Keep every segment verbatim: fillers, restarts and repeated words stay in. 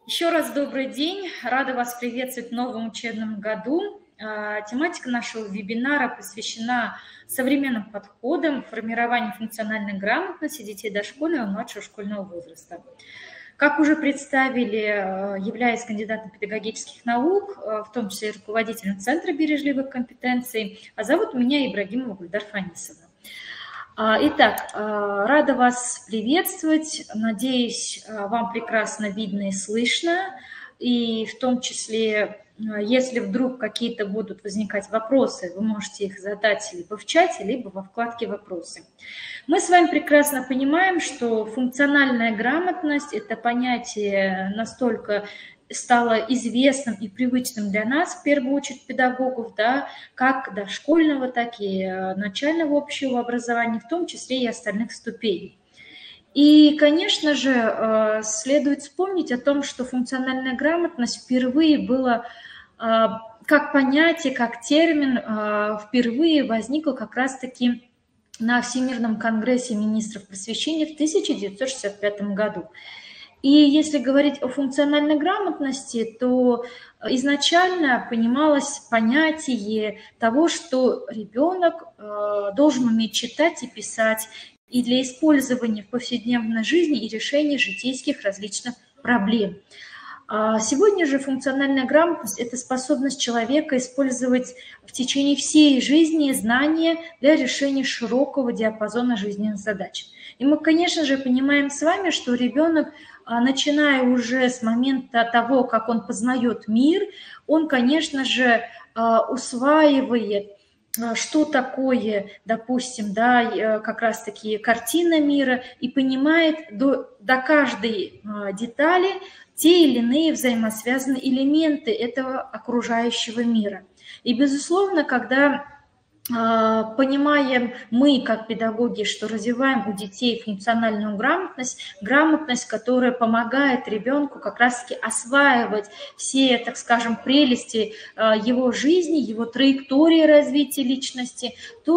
Еще раз добрый день. Рада вас приветствовать в новом учебном году. Тематика нашего вебинара посвящена современным подходам к формированию функциональной грамотности детей дошкольного и младшего школьного возраста. Как уже представили, являясь кандидатом педагогических наук, в том числе руководителем Центра бережливых компетенций, а зовут меня Ибрагимова Гульдар Фанисовна. Итак, рада вас приветствовать. Надеюсь, вам прекрасно видно и слышно. И в том числе, если вдруг какие-то будут возникать вопросы, вы можете их задать либо в чате, либо во вкладке «Вопросы». Мы с вами прекрасно понимаем, что функциональная грамотность – это понятие настолько стало известным и привычным для нас, в первую очередь педагогов, да, как дошкольного, так и начального общего образования, в том числе и остальных ступеней. И, конечно же, следует вспомнить о том, что функциональная грамотность впервые была, как понятие, как термин, впервые возникла как раз-таки на Всемирном конгрессе министров просвещения в тысяча девятьсот шестьдесят пятом году. И если говорить о функциональной грамотности, то изначально понималось понятие того, что ребенок должен уметь читать и писать и для использования в повседневной жизни и решения житейских различных проблем. Сегодня же функциональная грамотность – это способность человека использовать в течение всей жизни знания для решения широкого диапазона жизненных задач. И мы, конечно же, понимаем с вами, что ребенок, начиная уже с момента того, как он познает мир, он, конечно же, усваивает, что такое, допустим, да, как раз-таки картина мира, и понимает до, до каждой детали те или иные взаимосвязанные элементы этого окружающего мира. И, безусловно, когда понимаем мы, как педагоги, что развиваем у детей функциональную грамотность, грамотность, которая помогает ребенку как раз-таки осваивать все, так скажем, прелести его жизни, его траектории развития личности,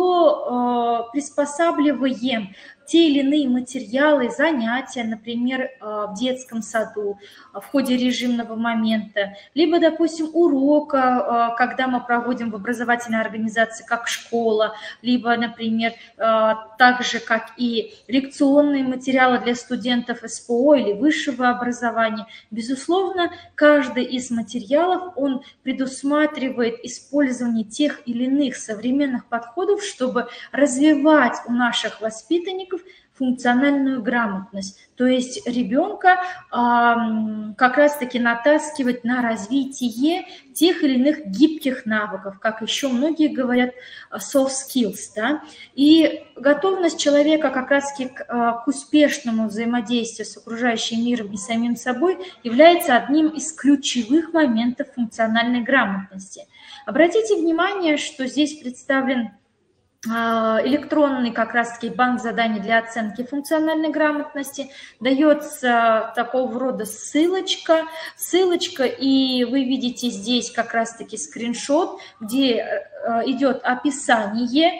то приспосабливаем те или иные материалы, занятия, например, в детском саду, в ходе режимного момента, либо, допустим, урока, когда мы проводим в образовательной организации, как школа, либо, например, так же, как и лекционные материалы для студентов эс пэ о или высшего образования. Безусловно, каждый из материалов, он предусматривает использование тех или иных современных подходов, чтобы развивать у наших воспитанников функциональную грамотность, то есть ребенка а, как раз-таки натаскивать на развитие тех или иных гибких навыков, как еще многие говорят, soft skills, да? И готовность человека как раз-таки к, к успешному взаимодействию с окружающим миром и самим собой является одним из ключевых моментов функциональной грамотности. Обратите внимание, что здесь представлен электронный как раз-таки банк заданий для оценки функциональной грамотности, дается такого рода ссылочка, ссылочка, и вы видите здесь как раз-таки скриншот, где идет описание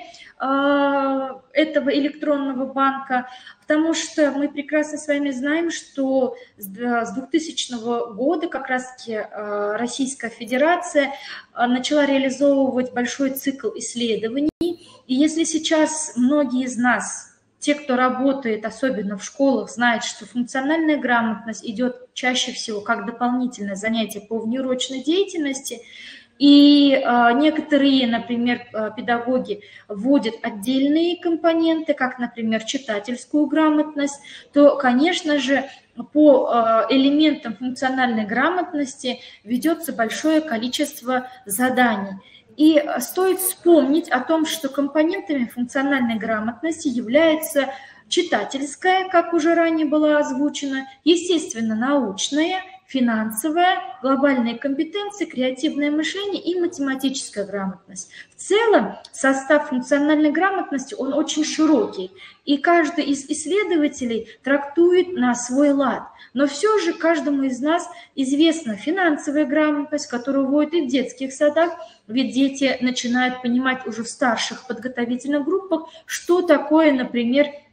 этого электронного банка, потому что мы прекрасно с вами знаем, что с двухтысячного года как раз-таки Российская Федерация начала реализовывать большой цикл исследований. И если сейчас многие из нас, те, кто работает, особенно в школах, знают, что функциональная грамотность идет чаще всего как дополнительное занятие по внеурочной деятельности, и э, некоторые, например, педагоги вводят отдельные компоненты, как, например, читательскую грамотность, то, конечно же, по э, элементам функциональной грамотности ведется большое количество заданий. И стоит вспомнить о том, что компонентами функциональной грамотности является читательская, как уже ранее было озвучено, естественно, научная, финансовая, глобальные компетенции, креативное мышление и математическая грамотность. В целом состав функциональной грамотности, он очень широкий, и каждый из исследователей трактует на свой лад. Но все же каждому из нас известна финансовая грамотность, которую вводят и в детских садах, ведь дети начинают понимать уже в старших подготовительных группах, что такое, например,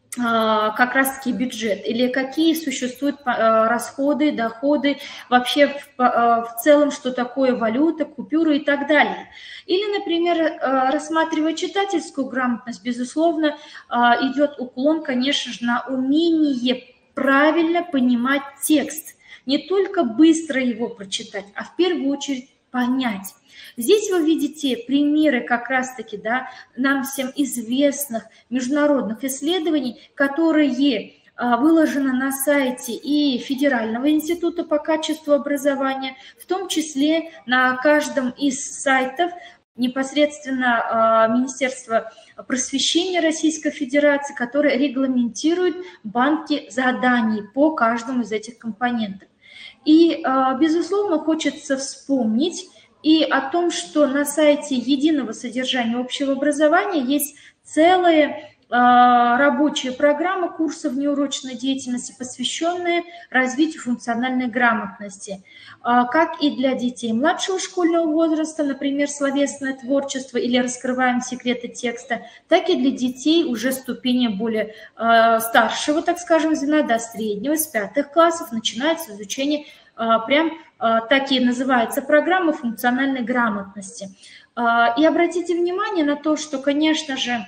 как раз-таки бюджет, или какие существуют расходы, доходы, вообще в, в целом, что такое валюта, купюры и так далее. Или, например, рассматривая читательскую грамотность, безусловно, идет уклон, конечно же, на умение правильно понимать текст, не только быстро его прочитать, а в первую очередь понять. Здесь вы видите примеры как раз-таки, да, нам всем известных международных исследований, которые выложены на сайте и Федерального института по качеству образования, в том числе на каждом из сайтов непосредственно Министерства просвещения Российской Федерации, которое регламентирует банки заданий по каждому из этих компонентов. И, безусловно, хочется вспомнить и о том, что на сайте единого содержания общего образования есть целая рабочая программа курсов неурочной деятельности, посвященная развитию функциональной грамотности, как и для детей младшего школьного возраста, например, словесное творчество или раскрываем секреты текста, так и для детей уже ступени более старшего, так скажем, звена, до среднего, с пятых классов начинается изучение прям так и называется программа функциональной грамотности. И обратите внимание на то, что, конечно же,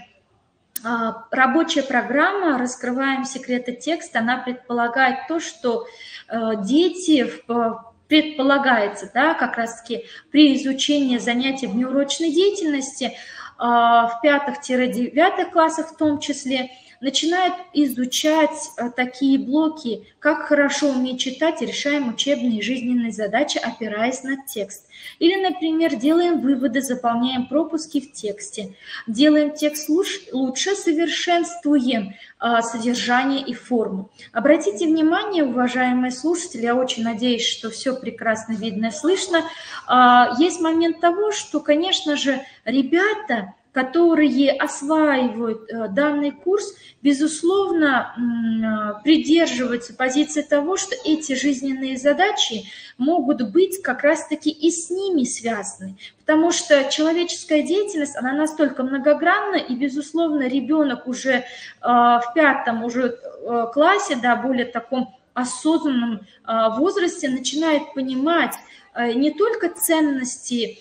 рабочая программа «Раскрываем секреты текста», она предполагает то, что дети, предполагается, да, как раз-таки при изучении занятий в неурочной деятельности в пятых-девятых классах в том числе, начинают изучать такие блоки, как хорошо уметь читать и решаем учебные и жизненные задачи, опираясь на текст. Или, например, делаем выводы, заполняем пропуски в тексте, делаем текст лучше, совершенствуем содержание и форму. Обратите внимание, уважаемые слушатели, я очень надеюсь, что все прекрасно видно и слышно. Есть момент того, что, конечно же, ребята, которые осваивают данный курс, безусловно, придерживаются позиции того, что эти жизненные задачи могут быть как раз-таки и с ними связаны. Потому что человеческая деятельность, она настолько многогранна, и, безусловно, ребенок уже в пятом уже классе, да, более таком осознанном возрасте начинает понимать не только ценности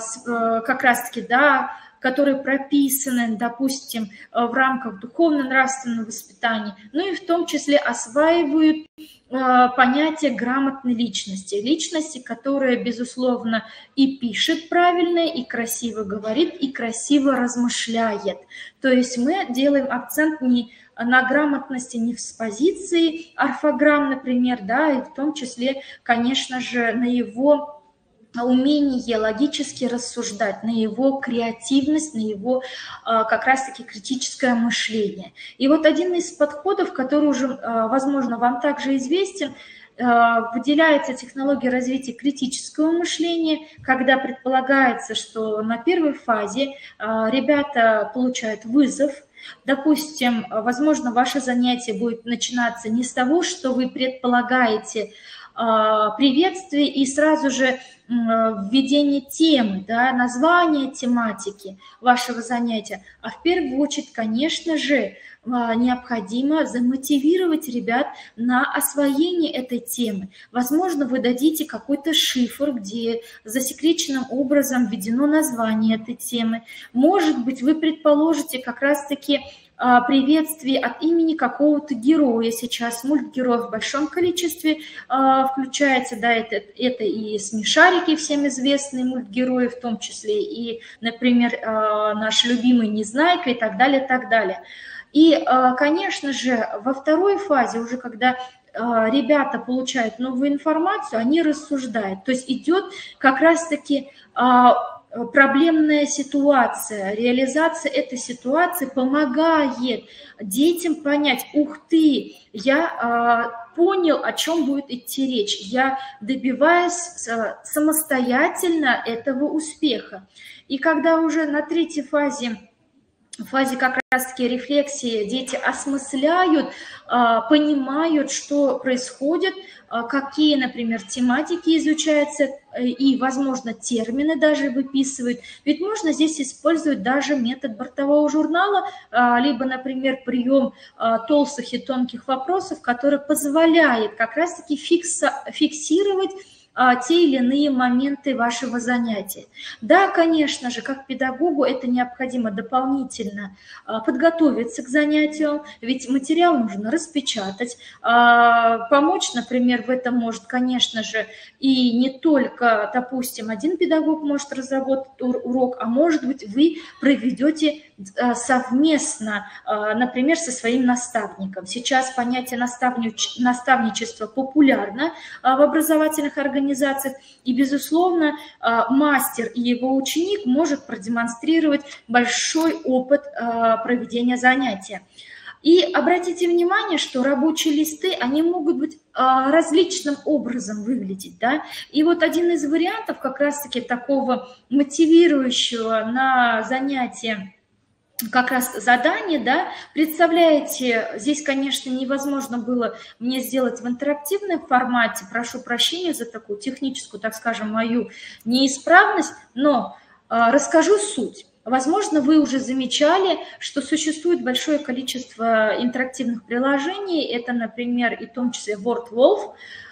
как раз-таки, да, которые прописаны, допустим, в рамках духовно-нравственного воспитания, но и в том числе осваивают понятие грамотной личности. Личности, которая, безусловно, и пишет правильно, и красиво говорит, и красиво размышляет. То есть мы делаем акцент не на грамотности не с позиции орфограмм, например, да, и в том числе, конечно же, на его умение логически рассуждать, на его креативность, на его как раз-таки критическое мышление. И вот один из подходов, который уже, возможно, вам также известен, выделяется технология развития критического мышления, когда предполагается, что на первой фазе ребята получают вызов. Допустим, возможно, ваше занятие будет начинаться не с того, что вы предполагаете приветствие и сразу же введение темы, да, название тематики вашего занятия, а в первую очередь, конечно же, необходимо замотивировать ребят на освоение этой темы. Возможно, вы дадите какой-то шифр, где засекреченным образом введено название этой темы. Может быть, вы предположите как раз-таки приветствие от имени какого-то героя. Сейчас мультгероев в большом количестве включается, да, это, это и смешарики, всем известные мультгерои, в том числе и, например, наш любимый Незнайка и так далее, так далее. И, конечно же, во второй фазе, уже когда ребята получают новую информацию, они рассуждают. То есть идет как раз-таки проблемная ситуация, реализация этой ситуации помогает детям понять: ух ты, я понял, о чем будет идти речь, я добиваюсь самостоятельно этого успеха. И когда уже на третьей фазе в фазе как раз-таки рефлексии дети осмысляют, понимают, что происходит, какие, например, тематики изучаются, и, возможно, термины даже выписывают. Ведь можно здесь использовать даже метод бортового журнала, либо, например, прием толстых и тонких вопросов, который позволяет как раз-таки фиксировать те или иные моменты вашего занятия. Да, конечно же, как педагогу это необходимо дополнительно подготовиться к занятию, ведь материал нужно распечатать, помочь, например, в этом может, конечно же, и не только, допустим, один педагог может разработать урок, а может быть, вы проведете совместно, например, со своим наставником. Сейчас понятие наставничества популярно в образовательных организациях, и, безусловно, мастер и его ученик может продемонстрировать большой опыт проведения занятия. И обратите внимание, что рабочие листы, они могут быть различным образом выглядеть, да? И вот один из вариантов как раз-таки такого мотивирующего на занятие как раз задание, да, представляете, здесь, конечно, невозможно было мне сделать в интерактивном формате, прошу прощения за такую техническую, так скажем, мою неисправность, но а, расскажу суть. Возможно, вы уже замечали, что существует большое количество интерактивных приложений, это, например, и в том числе WordWolf.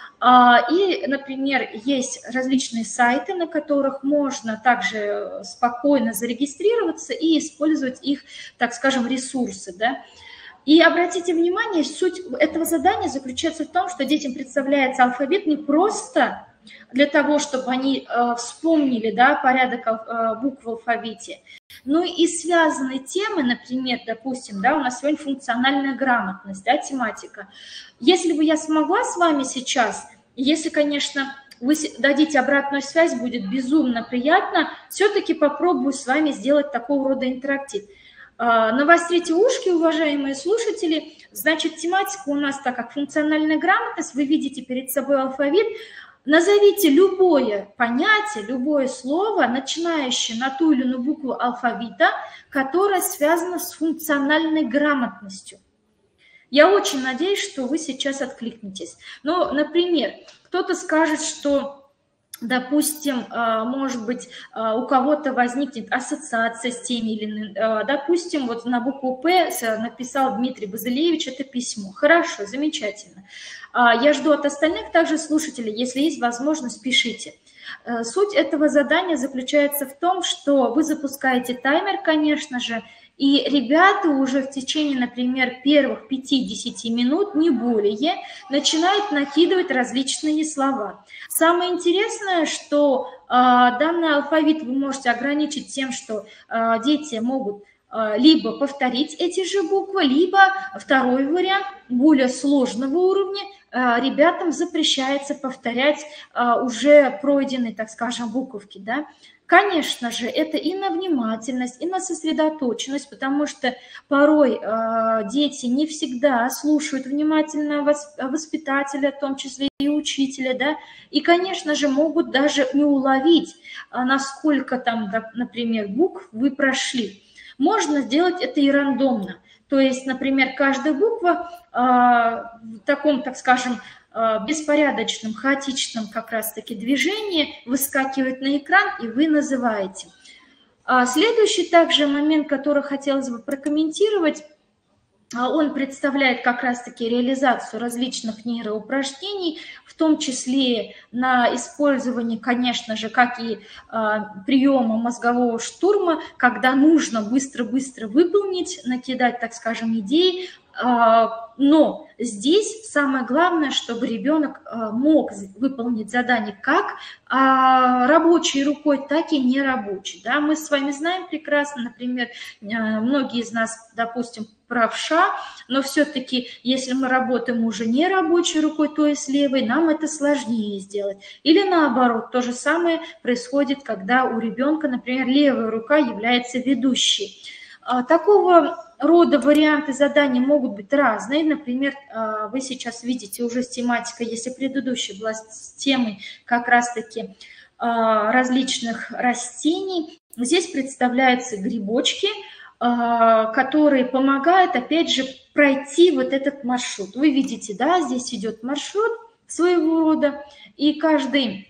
И, например, есть различные сайты, на которых можно также спокойно зарегистрироваться и использовать их, так скажем, ресурсы, да. И обратите внимание, суть этого задания заключается в том, что детям представляется алфавит не просто для того, чтобы они вспомнили, да, порядок букв в алфавите, но и связанные темы, например, допустим, да, у нас сегодня функциональная грамотность, да, тематика. Если бы я смогла с вами сейчас, если, конечно, вы дадите обратную связь, будет безумно приятно, все-таки попробую с вами сделать такого рода интерактив. Навострите ушки, уважаемые слушатели, значит, тематика у нас, так как функциональная грамотность, вы видите перед собой алфавит, назовите любое понятие, любое слово, начинающее на ту или иную букву алфавита, которое связано с функциональной грамотностью. Я очень надеюсь, что вы сейчас откликнетесь. Но, например, кто-то скажет, что, допустим, может быть, у кого-то возникнет ассоциация с теми или иными. Допустим, вот на букву «П» написал Дмитрий Базилевич это письмо. Хорошо, замечательно. Я жду от остальных также слушателей, если есть возможность, пишите. Суть этого задания заключается в том, что вы запускаете таймер, конечно же, и ребята уже в течение, например, первых пяти-десяти минут, не более, начинают накидывать различные слова. Самое интересное, что э, данный алфавит вы можете ограничить тем, что э, дети могут э, либо повторить эти же буквы, либо второй вариант, более сложного уровня, э, ребятам запрещается повторять э, уже пройденные, так скажем, буковки, да. Конечно же, это и на внимательность, и на сосредоточенность, потому что порой э, дети не всегда слушают внимательно воспитателя, в том числе и учителя, да, и, конечно же, могут даже не уловить, насколько там, например, букв вы прошли. Можно сделать это и рандомно, то есть, например, каждая буква э, в таком, так скажем, беспорядочном, хаотичном как раз-таки движении выскакивает на экран, и вы называете. Следующий также момент, который хотелось бы прокомментировать, он представляет как раз-таки реализацию различных нейроупражнений, в том числе на использование, конечно же, как и приема мозгового штурма, когда нужно быстро-быстро выполнить, накидать, так скажем, идеи. Но здесь самое главное, чтобы ребенок мог выполнить задание как рабочей рукой, так и нерабочей. Да? Мы с вами знаем прекрасно, например, многие из нас, допустим, правша, но все-таки, если мы работаем уже не рабочей рукой, то есть левой, нам это сложнее сделать. Или наоборот, то же самое происходит, когда у ребенка, например, левая рука является ведущей. Такого рода варианты заданий могут быть разные. Например, вы сейчас видите уже с тематикой, если предыдущая была с темой как раз-таки различных растений, здесь представляются грибочки, которые помогают, опять же, пройти вот этот маршрут. Вы видите, да, здесь идет маршрут своего рода, и каждый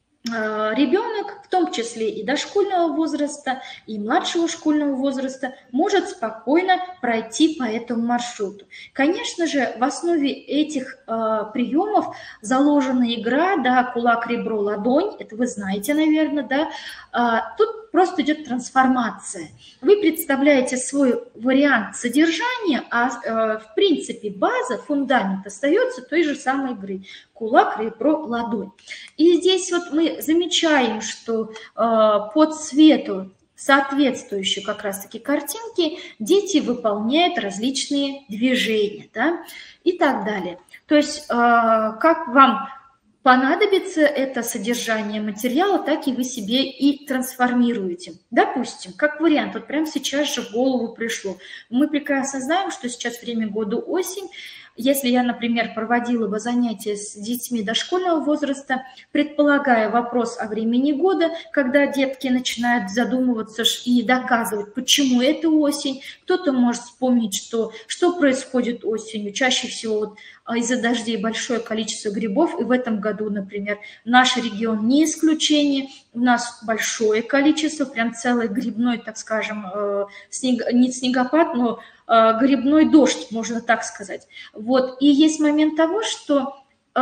ребенок, в том числе и дошкольного возраста, и младшего школьного возраста, может спокойно пройти по этому маршруту. Конечно же, в основе этих э, приемов заложена игра, да, кулак, ребро, ладонь, это вы знаете, наверное, да. Э, тут просто идет трансформация. Вы представляете свой вариант содержания, а э, в принципе база, фундамент остается той же самой игры. Кулак, ребро, ладонь. И здесь вот мы замечаем, что э, по цвету соответствующей как раз-таки картинки дети выполняют различные движения, да, и так далее. То есть э, как вам понадобится это содержание материала, так и вы себе и трансформируете. Допустим, как вариант, вот прямо сейчас же в голову пришло. Мы прекрасно знаем, что сейчас время года осень. Если я, например, проводила бы занятия с детьми дошкольного возраста, предполагая вопрос о времени года, когда детки начинают задумываться и доказывать, почему это осень, кто-то может вспомнить, что, что происходит осенью. Чаще всего вот из-за дождей большое количество грибов, и в этом году, например, наш регион не исключение, у нас большое количество, прям целый грибной, так скажем, снег, не снегопад, но грибной дождь, можно так сказать. Вот. И есть момент того, что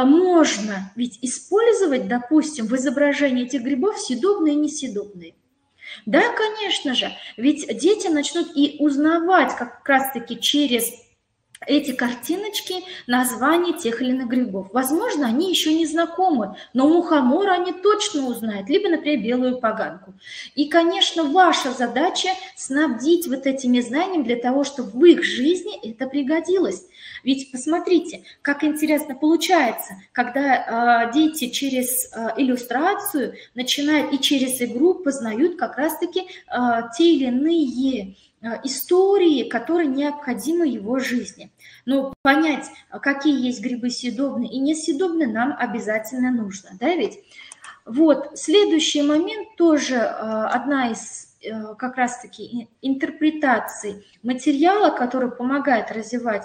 можно ведь использовать, допустим, в изображении этих грибов съедобные и несъедобные. Да, конечно же, ведь дети начнут и узнавать как раз-таки через эти картиночки названия тех или иных грибов. Возможно, они еще не знакомы, но мухомора они точно узнают, либо, например, белую поганку. И, конечно, ваша задача снабдить вот этими знаниями для того, чтобы в их жизни это пригодилось. Ведь посмотрите, как интересно получается, когда э, дети через э, иллюстрацию начинают и через игру познают как раз-таки э, те или иные истории, которые необходимы его жизни. Но понять, какие есть грибы съедобные и несъедобные, нам обязательно нужно, да ведь? Вот, следующий момент тоже одна из как раз-таки интерпретаций материала, который помогает развивать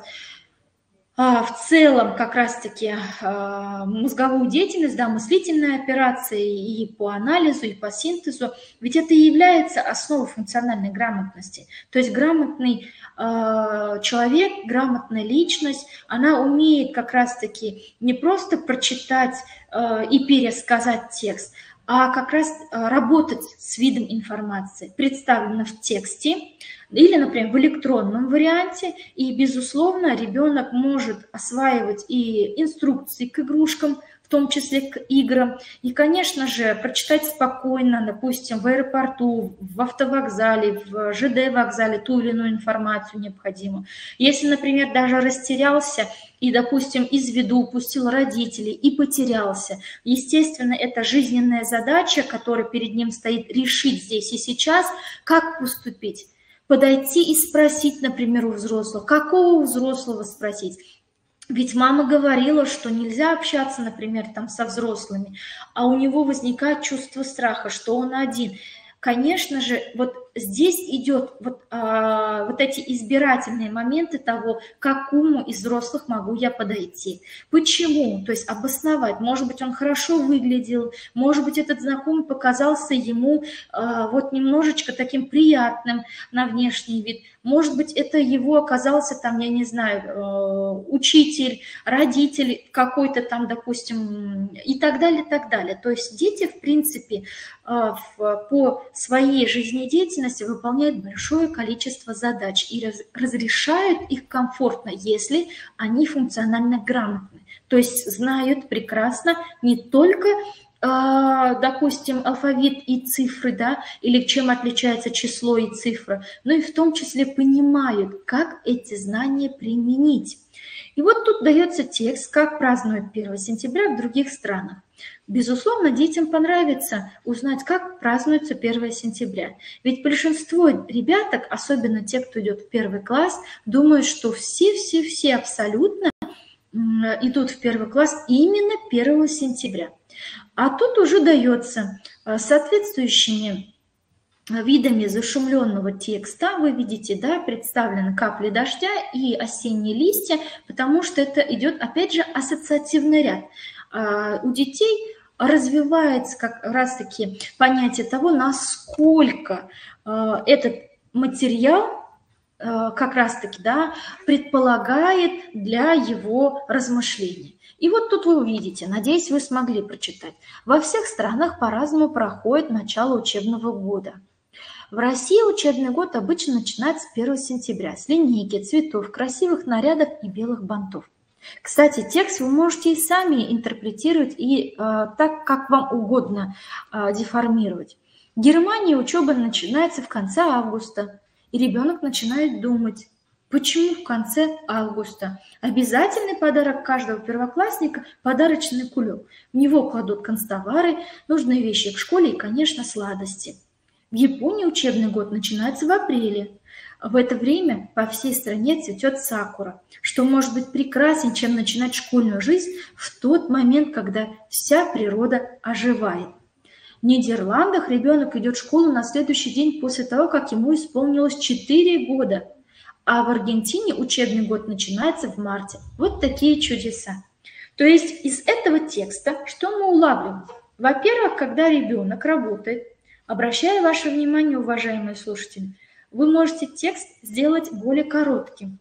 в целом как раз-таки мозговую деятельность, да, мыслительные операции и по анализу, и по синтезу, ведь это и является основой функциональной грамотности. То есть грамотный человек, грамотная личность, она умеет как раз-таки не просто прочитать и пересказать текст, а как раз работать с видом информации, представленной в тексте, или, например, в электронном варианте, и, безусловно, ребенок может осваивать и инструкции к игрушкам, в том числе к играм, и, конечно же, прочитать спокойно, допустим, в аэропорту, в автовокзале, в ЖД вокзале ту или иную информацию необходимую. Если, например, даже растерялся и, допустим, из виду упустил родителей и потерялся, естественно, это жизненная задача, которая перед ним стоит, решить здесь и сейчас, как поступить. Подойти и спросить, например, у взрослого. Какого взрослого спросить? Ведь мама говорила, что нельзя общаться, например, там со взрослыми, а у него возникает чувство страха, что он один. Конечно же, вот здесь идет вот, а, вот эти избирательные моменты того, к какому из взрослых могу я подойти. Почему? То есть обосновать. Может быть, он хорошо выглядел, может быть, этот знакомый показался ему а, вот немножечко таким приятным на внешний вид. Может быть, это его оказался там, я не знаю, учитель, родитель какой-то там, допустим, и так далее, и так далее. То есть дети, в принципе, по своей жизнедеятельности выполняют большое количество задач и разрешают их комфортно, если они функционально грамотны. То есть знают прекрасно не только, допустим, алфавит и цифры, да, или чем отличается число и цифра, но и в том числе понимают, как эти знания применить. И вот тут дается текст, как празднуют первое сентября в других странах. Безусловно, детям понравится узнать, как празднуется первое сентября. Ведь большинство ребяток, особенно те, кто идет в первый класс, думают, что все-все-все абсолютно идут в первый класс именно первого сентября. А тут уже дается соответствующими видами зашумленного текста. Вы видите, да, представлены капли дождя и осенние листья, потому что это идет, опять же, ассоциативный ряд. У детей развивается как раз-таки понятие того, насколько этот материал как раз-таки, да, предполагает для его размышления. И вот тут вы увидите, надеюсь, вы смогли прочитать. Во всех странах по-разному проходит начало учебного года. В России учебный год обычно начинается с первого сентября, с линейки, цветов, красивых нарядов и белых бантов. Кстати, текст вы можете и сами интерпретировать и э, так, как вам угодно э, деформировать. В Германии учеба начинается в конце августа, и ребенок начинает думать, почему в конце августа. Обязательный подарок каждого первоклассника – подарочный кулек. В него кладут канцтовары, нужные вещи к школе и, конечно, сладости. В Японии учебный год начинается в апреле. В это время по всей стране цветет сакура, что может быть прекраснее, чем начинать школьную жизнь в тот момент, когда вся природа оживает. В Нидерландах ребенок идет в школу на следующий день после того, как ему исполнилось четыре года, а в Аргентине учебный год начинается в марте. Вот такие чудеса. То есть из этого текста что мы улавливаем? Во-первых, когда ребенок работает, обращаю ваше внимание, уважаемые слушатели, вы можете текст сделать более коротким.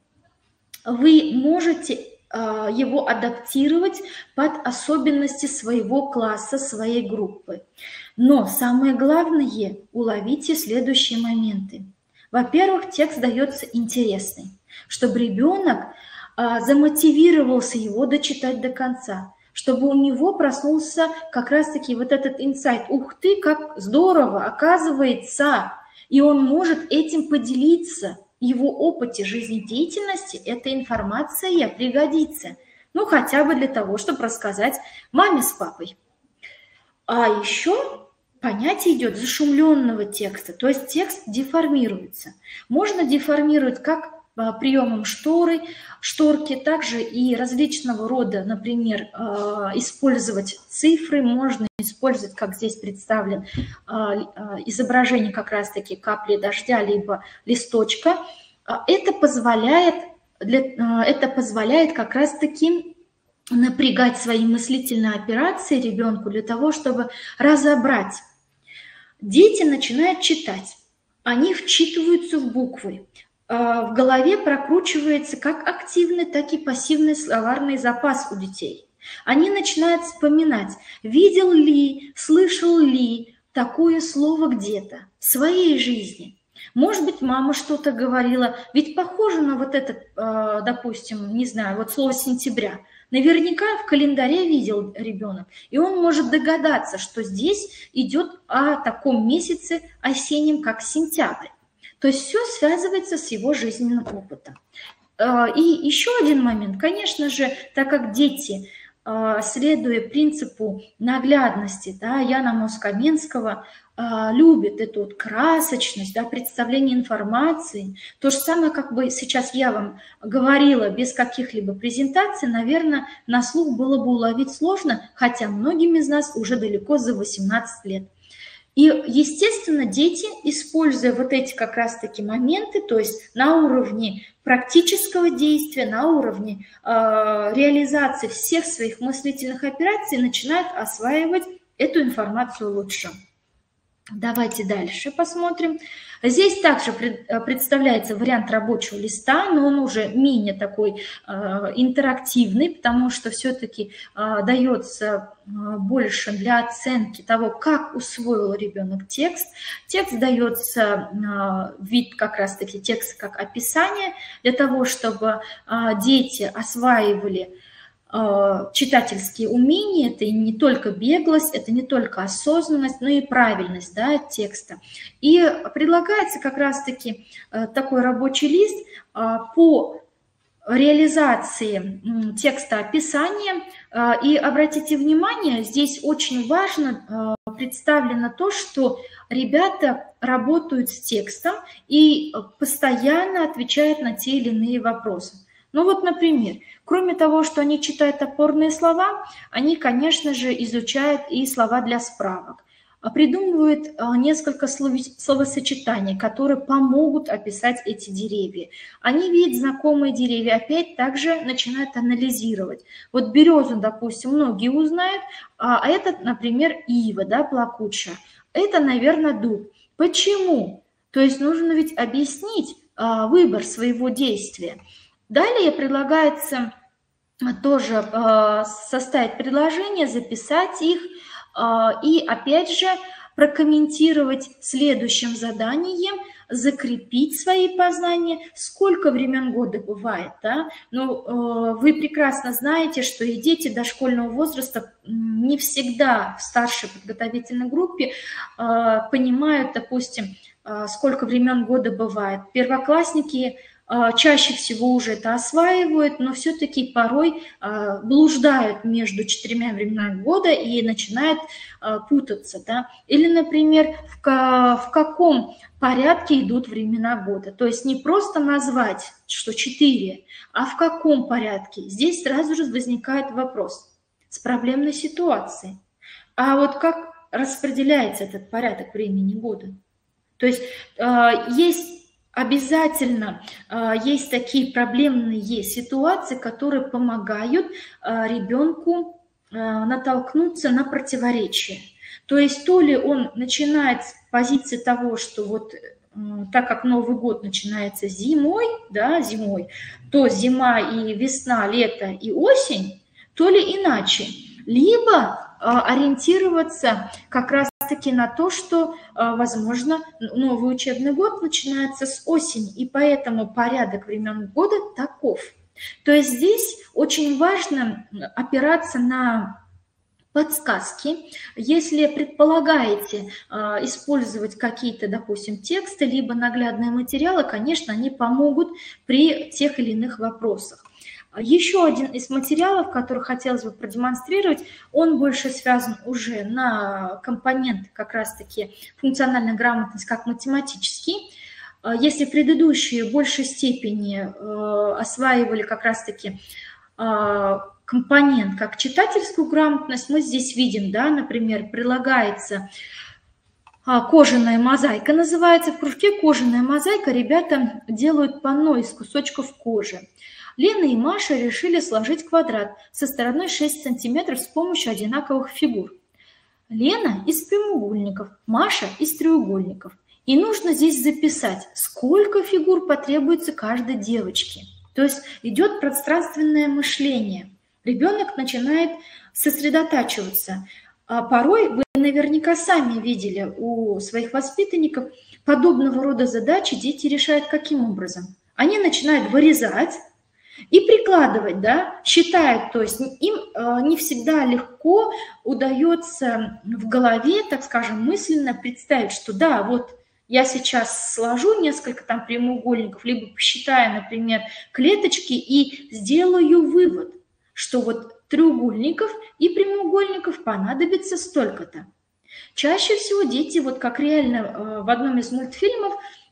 Вы можете э, его адаптировать под особенности своего класса, своей группы. Но самое главное, уловите следующие моменты. Во-первых, текст дается интересный, чтобы ребенок э, замотивировался его дочитать до конца, чтобы у него проснулся как раз-таки вот этот инсайт. Ух ты, как здорово, оказывается! И он может этим поделиться. Его опыте жизнедеятельности эта информация пригодится. Ну, хотя бы для того, чтобы рассказать маме с папой. А еще понятие идет зашумленного текста, то есть текст деформируется. Можно деформировать как приемом шторы, шторки, также и различного рода, например, использовать цифры, можно использовать, как здесь представлен, изображение как раз-таки капли дождя, либо листочка. Это позволяет, это позволяет как раз-таки напрягать свои мыслительные операции ребенку для того, чтобы разобрать. Дети начинают читать, они вчитываются в буквы. В голове прокручивается как активный, так и пассивный словарный запас у детей. Они начинают вспоминать, видел ли, слышал ли такое слово где-то в своей жизни. Может быть, мама что-то говорила, ведь похоже на вот этот, допустим, не знаю, вот слово «сентября». Наверняка в календаре видел ребенок, и он может догадаться, что здесь идет о таком месяце осеннем, как сентябрь. То есть все связывается с его жизненным опытом. И еще один момент. Конечно же, так как дети, следуя принципу наглядности, да, Яна Москаменского, любят эту вот красочность, да, представление информации, то же самое, как бы сейчас я вам говорила, без каких-либо презентаций, наверное, на слух было бы уловить сложно, хотя многим из нас уже далеко за восемнадцать лет. И, естественно, дети, используя вот эти как раз-таки моменты, то есть на уровне практического действия, на уровне э, реализации всех своих мыслительных операций, начинают осваивать эту информацию лучше. Давайте дальше посмотрим. Здесь также представляется вариант рабочего листа, но он уже менее такой э, интерактивный, потому что все-таки э, дается э, больше для оценки того, как усвоил ребенок текст. Текст дается э, вид как раз-таки текста как описание, для того, чтобы э, дети осваивали читательские умения, это не только беглость, это не только осознанность, но и правильность, да, текста. И предлагается как раз-таки такой рабочий лист по реализации текста описания. И обратите внимание, здесь очень важно представлено то, что ребята работают с текстом и постоянно отвечают на те или иные вопросы. Ну вот, например, кроме того, что они читают опорные слова, они, конечно же, изучают и слова для справок. придумывают несколько словосочетаний, которые помогут описать эти деревья. Они видят знакомые деревья, опять также начинают анализировать. Вот березу, допустим, многие узнают, а это, например, ива, да, плакучая. Это, наверное, дуб. Почему? То есть нужно ведь объяснить выбор своего действия. Далее предлагается тоже составить предложения, записать их, и опять же прокомментировать следующим заданием, закрепить свои познания, сколько времен года бывает. Да? Ну, вы прекрасно знаете, что и дети дошкольного возраста не всегда в старшей подготовительной группе понимают, допустим, сколько времен года бывает. Первоклассники чаще всего уже это осваивают, но все-таки порой блуждают между четырьмя временами года и начинают путаться. Да? Или, например, в, в каком порядке идут времена года. То есть не просто назвать, что четыре, а в каком порядке. Здесь сразу же возникает вопрос с проблемной ситуацией. А вот как распределяется этот порядок времени года? То есть есть... Обязательно э, есть такие проблемные ситуации, которые помогают э, ребенку э, натолкнуться на противоречие. То есть то ли он начинает с позиции того, что вот э, так как Новый год начинается зимой, да, зимой, то зима и весна, лето и осень, то ли иначе. Либо э, ориентироваться как раз таки на то, что, возможно, новый учебный год начинается с осени, и поэтому порядок времен года таков. То есть здесь очень важно опираться на подсказки. Если предполагаете использовать какие-то, допустим, тексты, либо наглядные материалы, конечно, они помогут при тех или иных вопросах. Еще один из материалов, который хотелось бы продемонстрировать, он больше связан уже на компонент как раз-таки функциональная грамотность как математический. Если предыдущие в большей степени осваивали как раз-таки компонент как читательскую грамотность, мы здесь видим, да, например, прилагается кожаная мозаика, называется. В кружке кожаная мозаика ребята делают панно из кусочков кожи. Лена и Маша решили сложить квадрат со стороной шесть сантиметров с помощью одинаковых фигур. Лена из прямоугольников, Маша из треугольников. И нужно здесь записать, сколько фигур потребуется каждой девочке. То есть идет пространственное мышление. Ребенок начинает сосредотачиваться. А порой вы наверняка сами видели у своих воспитанников подобного рода задачи дети решают каким образом? Они начинают вырезать и прикладывать, да, считают, то есть им э, не всегда легко удается в голове, так скажем, мысленно представить, что да, вот я сейчас сложу несколько там прямоугольников, либо посчитаю, например, клеточки и сделаю вывод, что вот треугольников и прямоугольников понадобится столько-то. Чаще всего дети, вот как реально э, в одном из мультфильмов,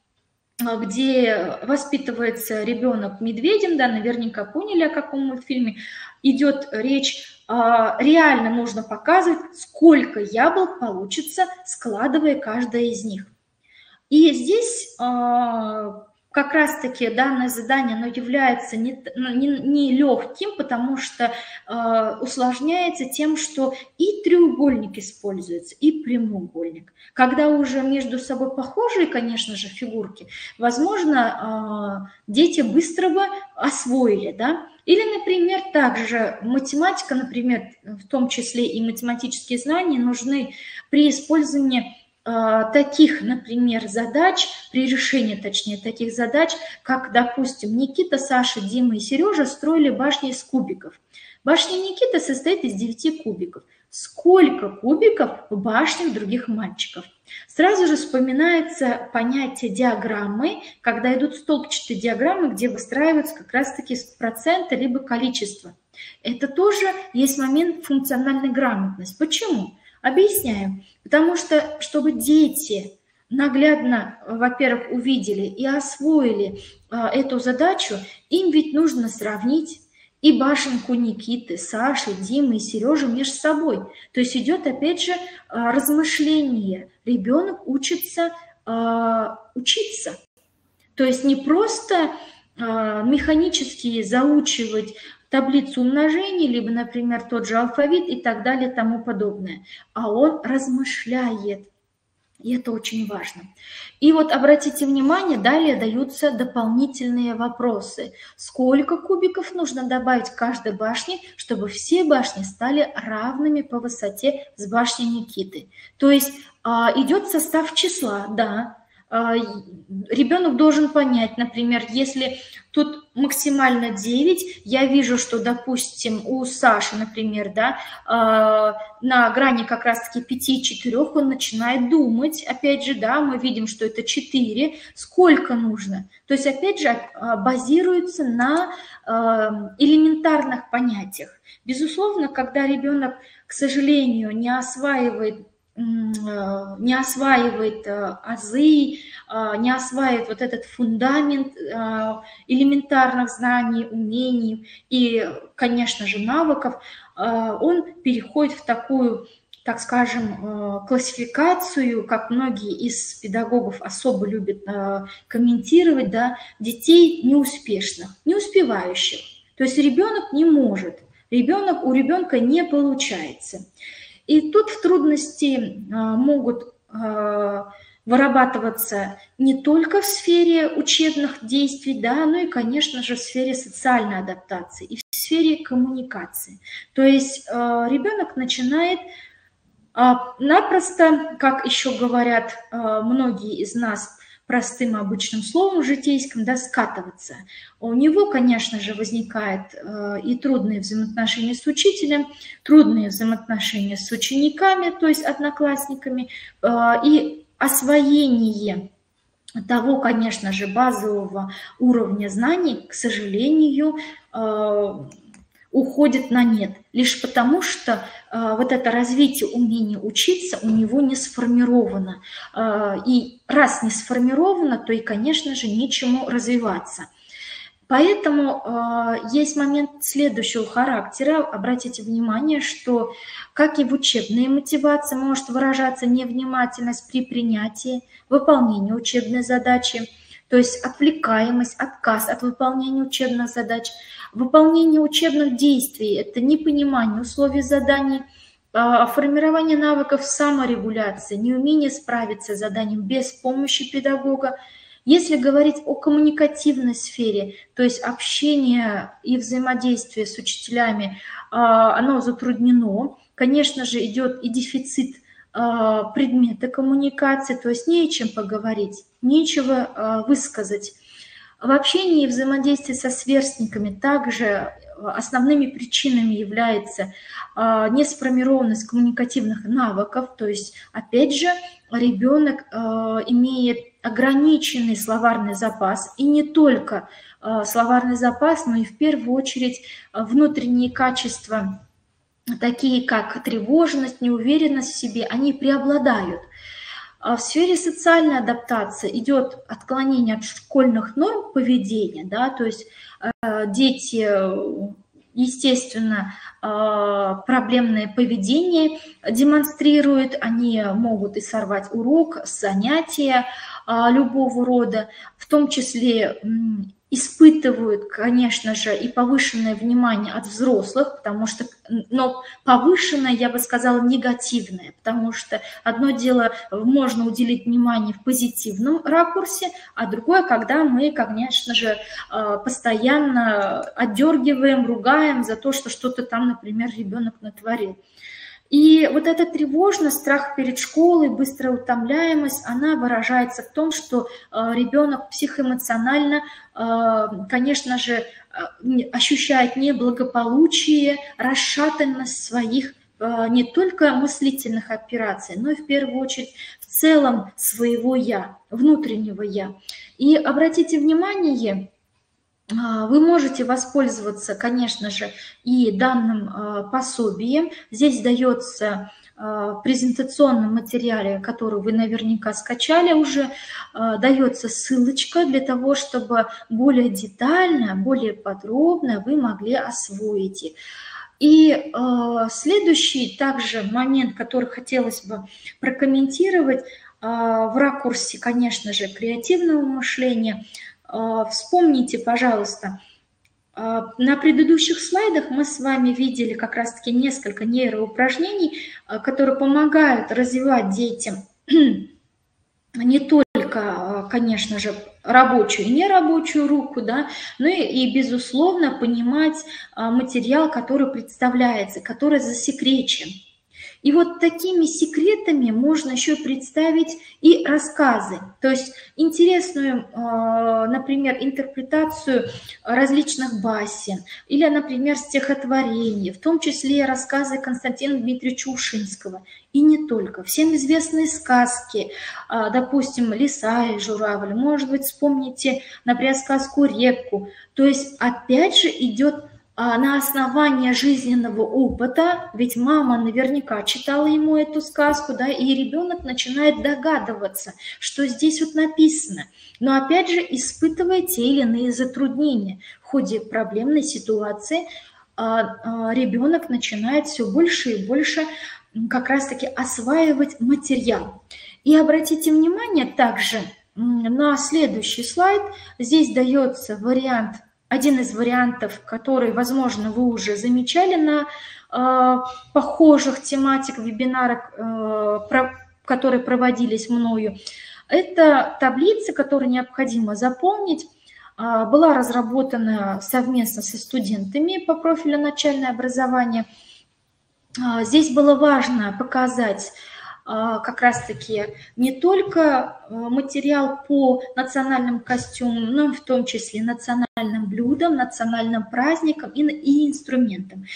где воспитывается ребенок медведем, да, наверняка поняли, о каком мультфильме идет речь, реально нужно показывать, сколько яблок получится, складывая каждое из них. И здесь как раз-таки данное задание, оно является не, не, не легким, потому что э, усложняется тем, что и треугольник используется, и прямоугольник. Когда уже между собой похожие, конечно же, фигурки, возможно, э, дети быстро бы освоили, да? Или, например, также математика, например, в том числе и математические знания нужны при использовании таких, например, задач, при решении, точнее, таких задач, как, допустим, Никита, Саша, Дима и Сережа строили башни из кубиков. Башня Никиты состоит из девяти кубиков. Сколько кубиков в башнях других мальчиков? Сразу же вспоминается понятие диаграммы, когда идут столбчатые диаграммы, где выстраиваются как раз-таки проценты либо количество. Это тоже есть момент функциональной грамотности. Почему? Объясняю. Потому что, чтобы дети наглядно, во-первых, увидели и освоили а, эту задачу, им ведь нужно сравнить, и башенку Никиты, Саши, Димы и Сережи между собой. То есть идет, опять же, размышление. Ребенок учится учиться. То есть не просто механически заучивать таблицу умножения, либо, например, тот же алфавит и так далее, и тому подобное, а он размышляет. И это очень важно. И вот обратите внимание, далее даются дополнительные вопросы. Сколько кубиков нужно добавить к каждой башне, чтобы все башни стали равными по высоте с башней Никиты? То есть идет состав числа, да. Ребенок должен понять, например, если тут максимально девять, я вижу, что, допустим, у Саши, например, да, на грани как раз-таки пяти и четырёх он начинает думать, опять же, да, мы видим, что это четыре, сколько нужно. То есть, опять же, базируется на элементарных понятиях. Безусловно, когда ребенок, к сожалению, не осваивает не осваивает азы, не осваивает вот этот фундамент элементарных знаний, умений и, конечно же, навыков, он переходит в такую, так скажем, классификацию, как многие из педагогов особо любят комментировать, да, детей неуспешных, не успевающих. То есть ребенок не может, ребенок, у ребенка не получается. И тут в трудности могут вырабатываться не только в сфере учебных действий, да, но и, конечно же, в сфере социальной адаптации и в сфере коммуникации. То есть ребенок начинает напросто, как еще говорят многие из нас, простым обычным словом житейским, да, скатываться. У него, конечно же, возникают э, и трудные взаимоотношения с учителем, трудные взаимоотношения с учениками, то есть одноклассниками, э, и освоение того, конечно же, базового уровня знаний, к сожалению, э, уходит на нет, лишь потому что э, вот это развитие умения учиться у него не сформировано. Э, и раз не сформировано, то и, конечно же, нечему развиваться. Поэтому э, есть момент следующего характера. Обратите внимание, что, как и в учебной мотивации, может выражаться невнимательность при принятии, выполнении учебной задачи, то есть отвлекаемость, отказ от выполнения учебных задач, выполнение учебных действий – это непонимание условий заданий, формирование навыков саморегуляции, неумение справиться с заданием без помощи педагога. Если говорить о коммуникативной сфере, то есть общение и взаимодействие с учителями, оно затруднено. Конечно же, идет и дефицит предмета коммуникации, то есть не о чем поговорить, нечего высказать. В общении и взаимодействии со сверстниками также основными причинами является несформированность коммуникативных навыков, то есть, опять же, ребенок имеет ограниченный словарный запас, и не только словарный запас, но и в первую очередь внутренние качества, такие как тревожность, неуверенность в себе, они преобладают. В сфере социальной адаптации идет отклонение от школьных норм поведения, да, то есть э, дети, естественно, э, проблемное поведение демонстрируют, они могут и сорвать урок, занятия э, любого рода, в том числе э, испытывают, конечно же, и повышенное внимание от взрослых, потому что, но повышенное, я бы сказала, негативное, потому что одно дело, можно уделить внимание в позитивном ракурсе, а другое, когда мы, конечно же, постоянно отдергиваем, ругаем за то, что что-то там, например, ребенок натворил. И вот эта тревожность, страх перед школой, быстрая утомляемость, она выражается в том, что ребенок психоэмоционально, конечно же, ощущает неблагополучие, расшатанность своих не только мыслительных операций, но и в первую очередь в целом своего «я», внутреннего «я». И обратите внимание, вы можете воспользоваться, конечно же, и данным пособием. Здесь дается презентационном материале, который вы наверняка скачали уже, дается ссылочка для того, чтобы более детально, более подробно вы могли освоить. И э, следующий также момент, который хотелось бы прокомментировать э, в ракурсе, конечно же, креативного мышления. Э, вспомните, пожалуйста, э, на предыдущих слайдах мы с вами видели как раз-таки несколько нейроупражнений, э, которые помогают развивать детям не только, конечно же, рабочую и нерабочую руку, да, но и, и, безусловно, понимать материал, который представляется, который засекречен. И вот такими секретами можно еще представить и рассказы, то есть интересную, например, интерпретацию различных басен или, например, стихотворений, в том числе рассказы Константина Дмитриевича Ушинского. И не только. Всем известные сказки, допустим, «Лиса и журавль», может быть, вспомните, например, сказку «Репку». То есть, опять же, идет на основании жизненного опыта, ведь мама наверняка читала ему эту сказку, да, и ребенок начинает догадываться, что здесь вот написано, но опять же испытывая те или иные затруднения. В ходе проблемной ситуации ребенок начинает все больше и больше как раз-таки осваивать материал. И обратите внимание также на следующий слайд, здесь дается вариант, один из вариантов, который, возможно, вы уже замечали на э, похожих тематик вебинарах, э, про, которые проводились мною. Это таблица, которую необходимо заполнить, э, была разработана совместно со студентами по профилю начальное образование. Э, здесь было важно показать как раз-таки не только материал по национальным костюмам, но и в том числе национальным блюдам, национальным праздникам и, и инструментам.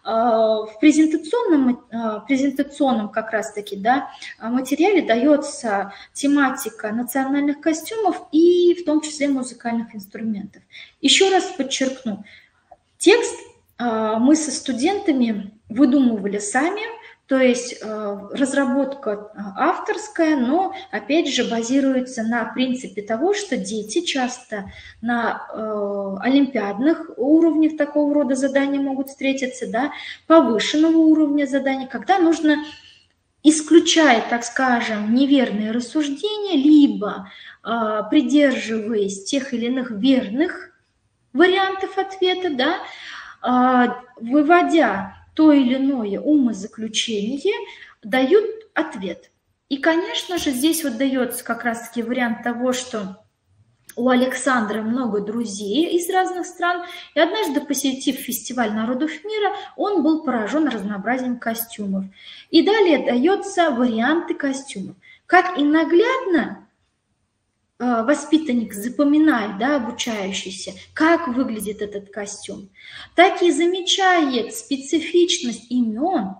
В презентационном, презентационном как раз-таки, да, материале дается тематика национальных костюмов и в том числе музыкальных инструментов. Еще раз подчеркну, текст мы со студентами выдумывали сами. То есть разработка авторская, но, опять же, базируется на принципе того, что дети часто на олимпиадных уровнях такого рода задания могут встретиться, да, повышенного уровня заданий, когда нужно, исключая, так скажем, неверные рассуждения, либо придерживаясь тех или иных верных вариантов ответа, да, выводя то или иное умозаключение, дают ответ. И, конечно же, здесь вот дается как раз-таки вариант того, что у Александра много друзей из разных стран, и однажды, посетив фестиваль народов мира, он был поражен разнообразием костюмов. И далее дается варианты костюмов. Как и наглядно воспитанник запоминает, да, обучающийся, как выглядит этот костюм, так и замечает специфичность имен,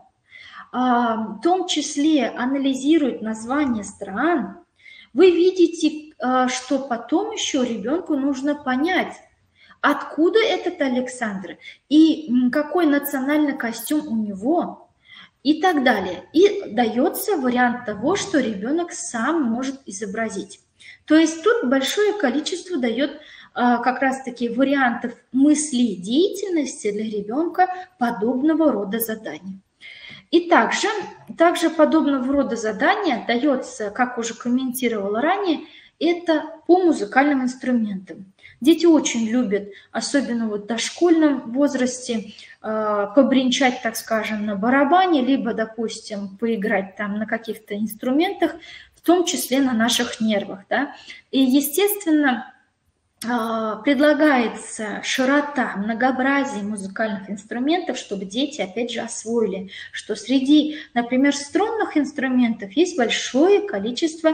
в том числе анализирует названия стран. Вы видите, что потом еще ребенку нужно понять, откуда этот Александр и какой национальный костюм у него и так далее. И дается вариант того, что ребенок сам может изобразить. То есть тут большое количество дает а, как раз-таки вариантов мыслей, деятельности для ребенка подобного рода заданий. И также, также подобного рода задания дается, как уже комментировала ранее, это по музыкальным инструментам. Дети очень любят, особенно вот в дошкольном возрасте, а, побренчать, так скажем, на барабане, либо, допустим, поиграть там на каких-то инструментах, в том числе на наших нервах. Да? И, естественно, предлагается широта, многообразие музыкальных инструментов, чтобы дети, опять же, освоили, что среди, например, струнных инструментов есть большое количество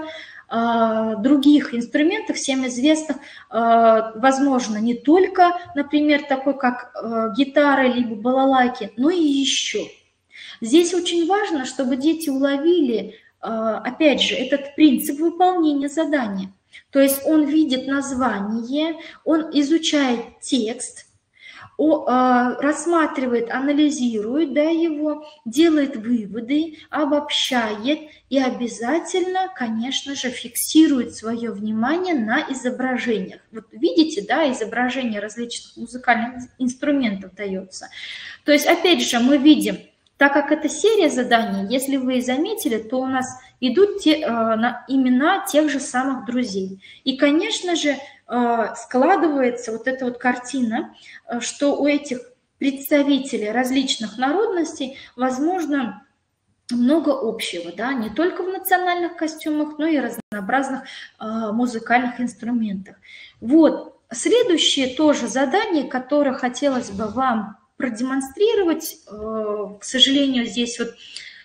других инструментов, всем известных, возможно, не только, например, такой, как гитара, либо балалайки, но и еще. Здесь очень важно, чтобы дети уловили, опять же, этот принцип выполнения задания. То есть он видит название, он изучает текст, о, а, рассматривает, анализирует, да, его, делает выводы, обобщает и обязательно, конечно же, фиксирует свое внимание на изображениях. Вот видите, да, изображение различных музыкальных инструментов дается. То есть, опять же, мы видим, так как это серия заданий, если вы заметили, то у нас идут те, э, на имена тех же самых друзей. И, конечно же, э, складывается вот эта вот картина, э, что у этих представителей различных народностей, возможно, много общего, да, не только в национальных костюмах, но и разнообразных э, музыкальных инструментах. Вот, следующее тоже задание, которое хотелось бы вам продемонстрировать, к сожалению, здесь вот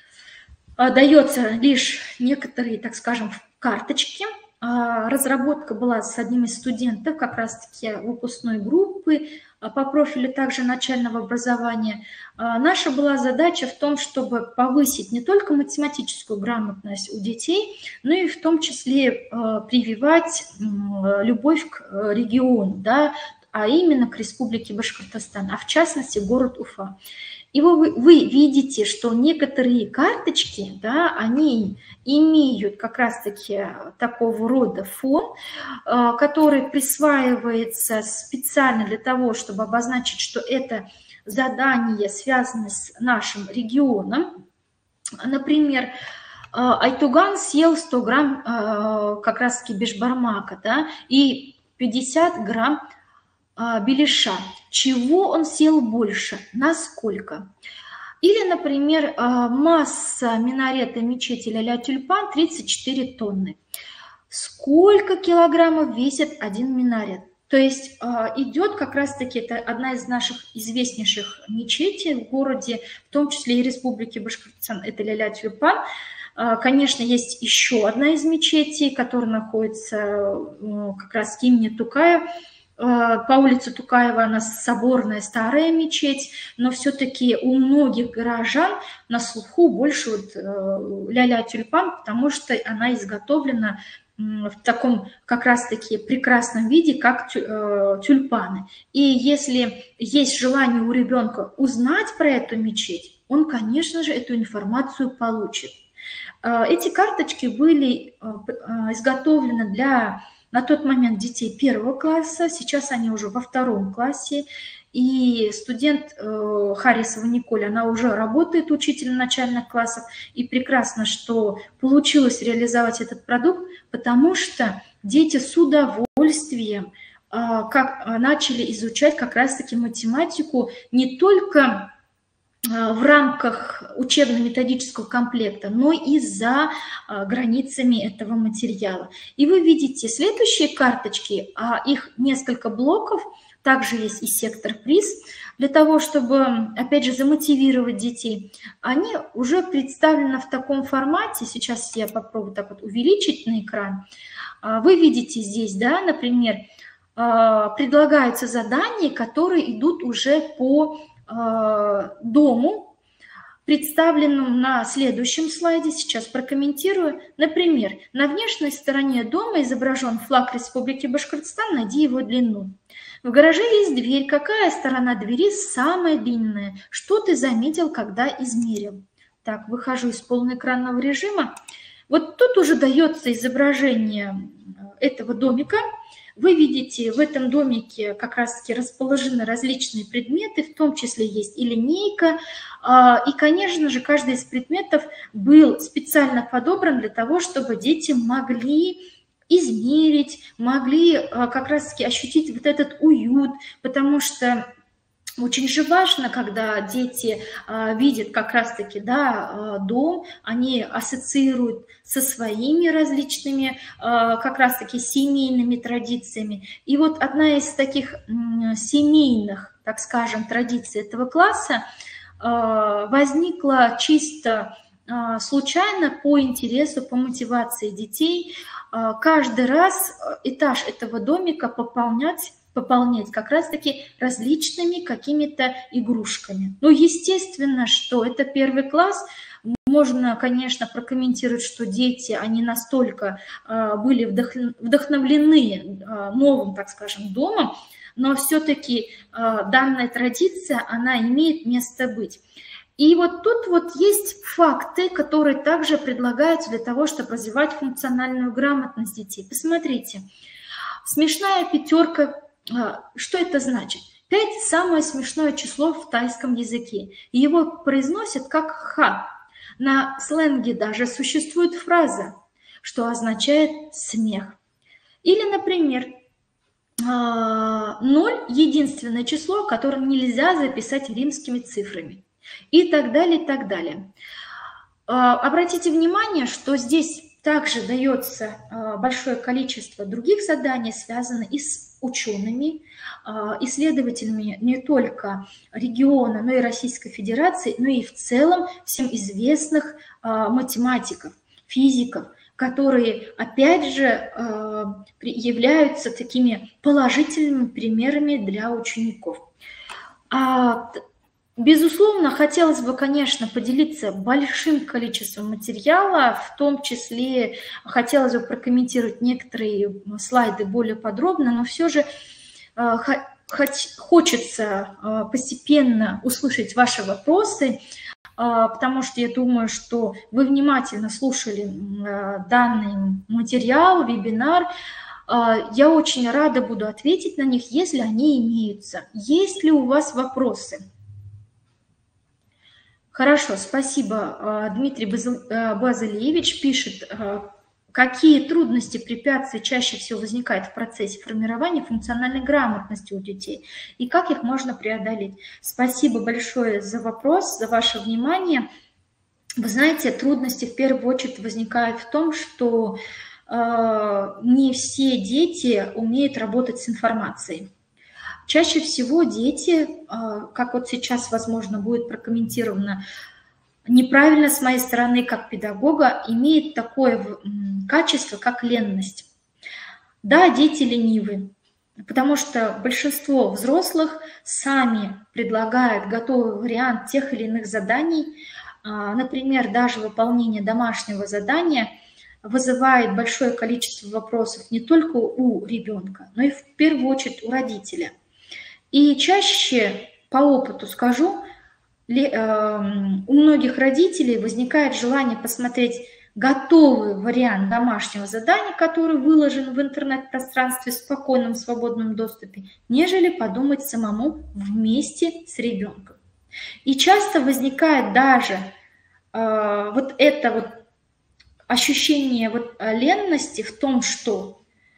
дается лишь некоторые, так скажем, карточки. Разработка была с одним из студентов, как раз-таки выпускной группы, по профилю также начального образования. Наша была задача в том, чтобы повысить не только математическую грамотность у детей, но и в том числе прививать любовь к региону, да, а именно к Республике Башкортостан, а в частности город Уфа. И вы, вы видите, что некоторые карточки, да, они имеют как раз-таки такого рода фон, который присваивается специально для того, чтобы обозначить, что это задание связано с нашим регионом. Например, Айтуган съел сто грамм как раз-таки бешбармака, да, и пятьдесят грамм беляша. Чего он съел больше? Насколько? Или, например, масса минарета мечети Ля-Ля Тюльпан тридцать четыре тонны. Сколько килограммов весит один минарет? То есть идет как раз-таки, это одна из наших известнейших мечетей в городе, в том числе и Республики Башкортостан, это Ля-Ля Тюльпан. Конечно, есть еще одна из мечетей, которая находится как раз в имени Тукая. По улице Тукаева она соборная старая мечеть, но все-таки у многих горожан на слуху больше вот Ля-Ля Тюльпан, потому что она изготовлена в таком как раз-таки прекрасном виде, как тюльпаны. И если есть желание у ребенка узнать про эту мечеть, он, конечно же, эту информацию получит. Эти карточки были изготовлены для... На тот момент детей первого класса, сейчас они уже во втором классе. И студент э, Харисова Николь, она уже работает учителем начальных классов. И прекрасно, что получилось реализовать этот продукт, потому что дети с удовольствием э, как, начали изучать как раз-таки математику не только в рамках учебно-методического комплекта, но и за границами этого материала. И вы видите следующие карточки, а их несколько блоков, также есть и сектор приз, для того, чтобы, опять же, замотивировать детей. Они уже представлены в таком формате, сейчас я попробую так вот увеличить на экран. Вы видите здесь, да, например, предлагаются задания, которые идут уже по дому, представленному на следующем слайде, сейчас прокомментирую. Например, на внешней стороне дома изображен флаг Республики Башкортостан, найди его длину. В гараже есть дверь. Какая сторона двери самая длинная? Что ты заметил, когда измерил? Так, выхожу из полноэкранного режима. Вот тут уже дается изображение этого домика. Вы видите, в этом домике как раз-таки расположены различные предметы, в том числе есть и линейка. И, конечно же, каждый из предметов был специально подобран для того, чтобы дети могли измерить, могли как раз-таки ощутить вот этот уют, потому что очень же важно, когда дети а, видят как раз-таки, да, дом, они ассоциируют со своими различными а, как раз-таки семейными традициями. И вот одна из таких м, семейных, так скажем, традиций этого класса а, возникла чисто а, случайно по интересу, по мотивации детей. А, каждый раз этаж этого домика пополнять пополнять как раз-таки различными какими-то игрушками. Ну, естественно, что это первый класс. Можно, конечно, прокомментировать, что дети, они настолько были вдохновлены новым, так скажем, домом, но все-таки данная традиция, она имеет место быть. И вот тут вот есть факты, которые также предлагаются для того, чтобы развивать функциональную грамотность детей. Посмотрите, смешная пятерка, что это значит? Пять – самое смешное число в тайском языке. Его произносят как «ха». На сленге даже существует фраза, что означает «смех». Или, например, ноль – единственное число, которое нельзя записать римскими цифрами. И так далее, и так далее. Обратите внимание, что здесь также дается большое количество других заданий, связанных и с учеными, исследователями не только региона, но и Российской Федерации, но и в целом всем известных математиков, физиков, которые, опять же, являются такими положительными примерами для учеников. Безусловно, хотелось бы, конечно, поделиться большим количеством материала, в том числе хотелось бы прокомментировать некоторые слайды более подробно, но все же хочется постепенно услышать ваши вопросы, потому что я думаю, что вы внимательно слушали данный материал, вебинар. Я очень рада буду ответить на них, если они имеются. Есть ли у вас вопросы? Хорошо, спасибо. Дмитрий Базалиевич пишет, какие трудности, препятствия чаще всего возникают в процессе формирования функциональной грамотности у детей и как их можно преодолеть. Спасибо большое за вопрос, за ваше внимание. Вы знаете, трудности в первую очередь возникают в том, что э, не все дети умеют работать с информацией. Чаще всего дети, как вот сейчас, возможно, будет прокомментировано неправильно с моей стороны, как педагога, имеют такое качество, как ленность. Да, дети ленивы, потому что большинство взрослых сами предлагают готовый вариант тех или иных заданий. Например, даже выполнение домашнего задания вызывает большое количество вопросов не только у ребенка, но и в первую очередь у родителя. И чаще, по опыту скажу, у многих родителей возникает желание посмотреть готовый вариант домашнего задания, который выложен в интернет-пространстве в спокойном, свободном доступе, нежели подумать самому вместе с ребенком. И часто возникает даже э, вот это вот ощущение вот ленности в том, что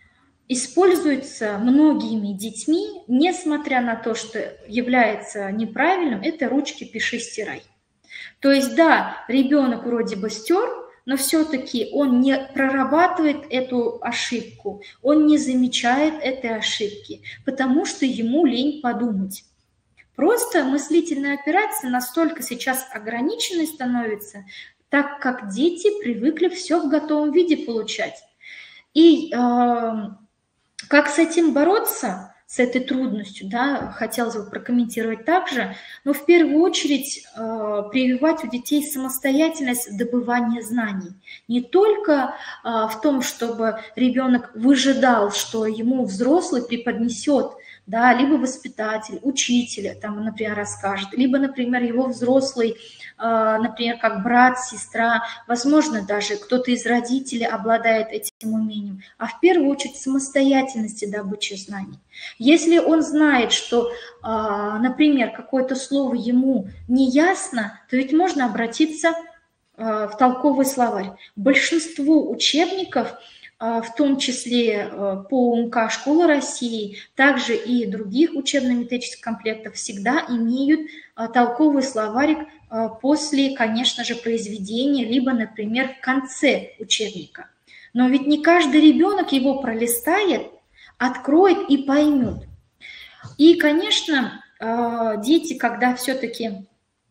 используется многими детьми, несмотря на то, что является неправильным, это ручки «пиши, стирай». То есть, да, ребенок вроде бы стер, но все-таки он не прорабатывает эту ошибку, он не замечает этой ошибки, потому что ему лень подумать. Просто мыслительная операция настолько сейчас ограниченной становится, так как дети привыкли все в готовом виде получать. И э, как с этим бороться, с этой трудностью, да, хотелось бы прокомментировать также, но в первую очередь э, прививать у детей самостоятельность добывания знаний. Не только э, в том, чтобы ребенок выжидал, что ему взрослый преподнесет, да, либо воспитатель, учитель, там, например, расскажет, либо, например, его взрослый, например, как брат, сестра, возможно, даже кто-то из родителей обладает этим умением, а в первую очередь самостоятельности добычи знаний. Если он знает, что, например, какое-то слово ему не ясно, то ведь можно обратиться в толковый словарь. Большинство учебников, в том числе по УМК «Школа России», также и других учебно-методических комплектов, всегда имеют толковый словарик после, конечно же, произведения, либо, например, в конце учебника. Но ведь не каждый ребенок его пролистает, откроет и поймет. И, конечно, дети, когда все-таки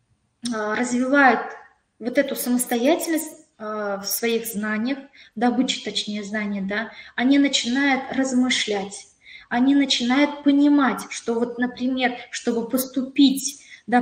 развивают вот эту самостоятельность в своих знаниях, добыче, точнее, знаний, да, они начинают размышлять, они начинают понимать, что вот, например, чтобы поступить,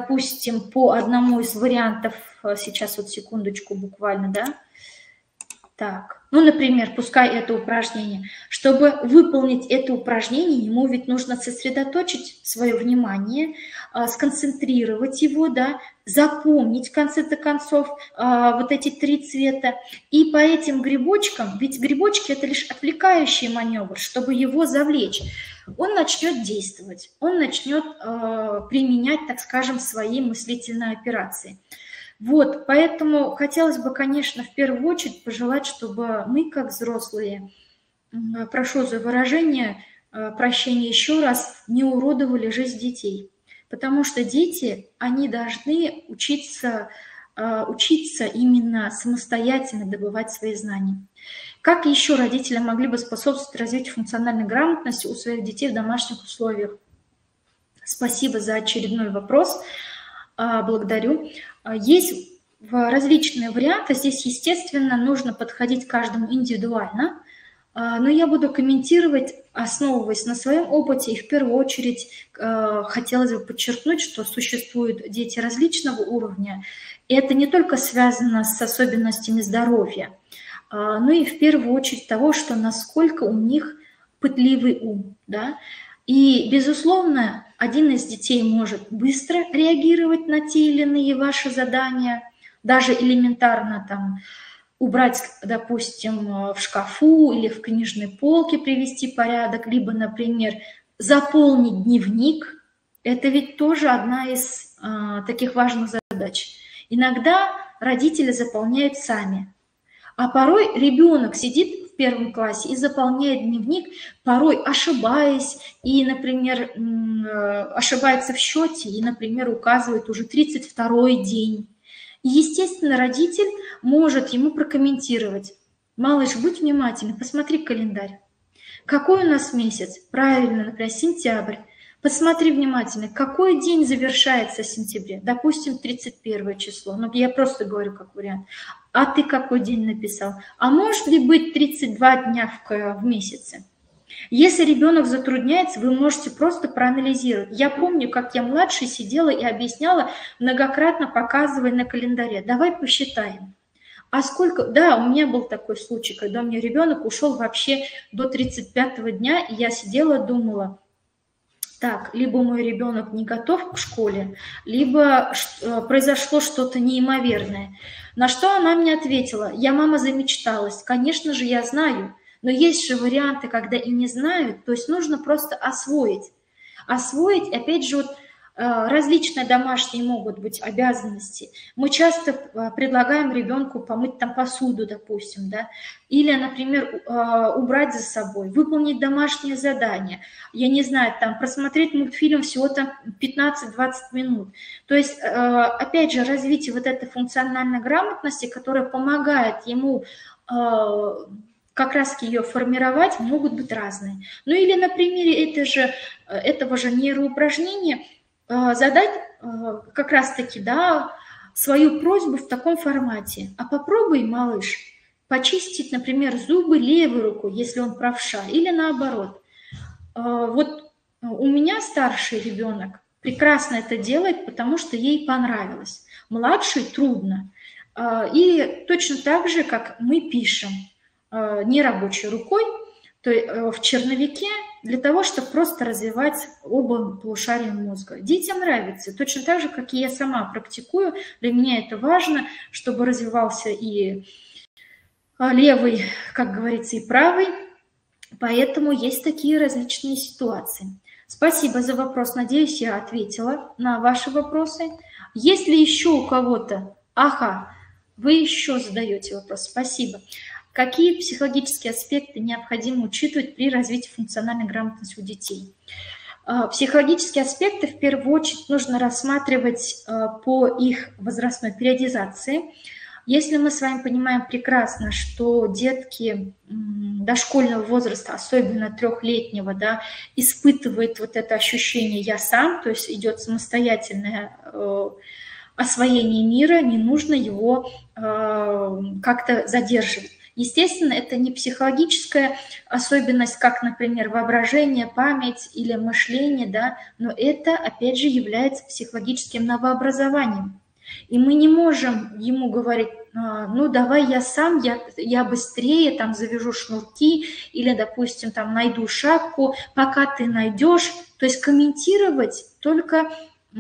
допустим, по одному из вариантов, сейчас вот секундочку буквально, да, Так, ну, например, пускай это упражнение. Чтобы выполнить это упражнение, ему ведь нужно сосредоточить свое внимание, а, сконцентрировать его, да, запомнить в конце-то концов а, вот эти три цвета. И по этим грибочкам, ведь грибочки – это лишь отвлекающий маневр, чтобы его завлечь. Он начнет действовать, он начнет а, применять, так скажем, свои мыслительные операции. Вот, поэтому хотелось бы, конечно, в первую очередь пожелать, чтобы мы, как взрослые, прошу за выражение, прощения еще раз, не уродовали жизнь детей. Потому что дети, они должны учиться, учиться именно самостоятельно добывать свои знания. Как еще родители могли бы способствовать развитию функциональной грамотности у своих детей в домашних условиях? Спасибо за очередной вопрос. Благодарю. Есть различные варианты. Здесь, естественно, нужно подходить к каждому индивидуально. Но я буду комментировать, основываясь на своем опыте. И в первую очередь хотелось бы подчеркнуть, что существуют дети различного уровня. И это не только связано с особенностями здоровья, но и в первую очередь того, что насколько у них пытливый ум. Да? И, безусловно, один из детей может быстро реагировать на те или иные ваши задания, даже элементарно там убрать, допустим, в шкафу или в книжной полке привести порядок, либо, например, заполнить дневник. Это ведь тоже одна из а, таких важных задач. Иногда родители заполняют сами, а порой ребенок сидит в первом классе и заполняет дневник, порой ошибаясь, и, например, ошибается в счете, и, например, указывает уже тридцать второй день. И, естественно, родитель может ему прокомментировать: малыш, будь внимательный, посмотри календарь. Какой у нас месяц? Правильно, например, сентябрь. Посмотри внимательно, какой день завершается в сентябре? Допустим, тридцать первое число. Ну, я просто говорю как вариант. А ты какой день написал? А может ли быть тридцать два дня в, в месяце? Если ребенок затрудняется, вы можете просто проанализировать. Я помню, как я младшей сидела и объясняла, многократно показывая на календаре. Давай посчитаем. А сколько... Да, у меня был такой случай, когда у меня ребенок ушел вообще до тридцать пятого дня, и я сидела, думала: так, либо мой ребенок не готов к школе, либо произошло что-то неимоверное. На что она мне ответила: я, мама, замечталась. Конечно же, я знаю, но есть же варианты, когда и не знают, то есть нужно просто освоить. Освоить, опять же, вот, различные домашние могут быть обязанности. Мы часто предлагаем ребенку помыть там посуду, допустим, да, или, например, убрать за собой, выполнить домашнее задание. Я не знаю, там просмотреть мультфильм всего там пятнадцать-двадцать минут. То есть, опять же, развитие вот этой функциональной грамотности, которая помогает ему как раз ее формировать, могут быть разные. Ну или на примере это же, этого же нейроупражнения задать как раз-таки, да, свою просьбу в таком формате. А попробуй, малыш, почистить, например, зубы левой рукой, если он правша, или наоборот. Вот у меня старший ребенок прекрасно это делает, потому что ей понравилось. Младший трудно. И точно так же, как мы пишем нерабочей рукой, то есть в черновике, для того, чтобы просто развивать оба полушария мозга. Детям нравится, точно так же, как и я сама практикую. Для меня это важно, чтобы развивался и левый, как говорится, и правый. Поэтому есть такие различные ситуации. Спасибо за вопрос. Надеюсь, я ответила на ваши вопросы. Есть ли еще у кого-то? Ага, вы еще задаете вопрос. Спасибо. Какие психологические аспекты необходимо учитывать при развитии функциональной грамотности у детей? Психологические аспекты в первую очередь нужно рассматривать по их возрастной периодизации. Если мы с вами понимаем прекрасно, что детки дошкольного возраста, особенно трехлетнего, да, испытывают вот это ощущение «я сам», то есть идет самостоятельное освоение мира, не нужно его как-то задерживать. Естественно, это не психологическая особенность, как, например, воображение, память или мышление, да, но это, опять же, является психологическим новообразованием. И мы не можем ему говорить: ну, давай я сам, я, я быстрее там завяжу шнурки или, допустим, там найду шапку, пока ты найдешь. То есть комментировать только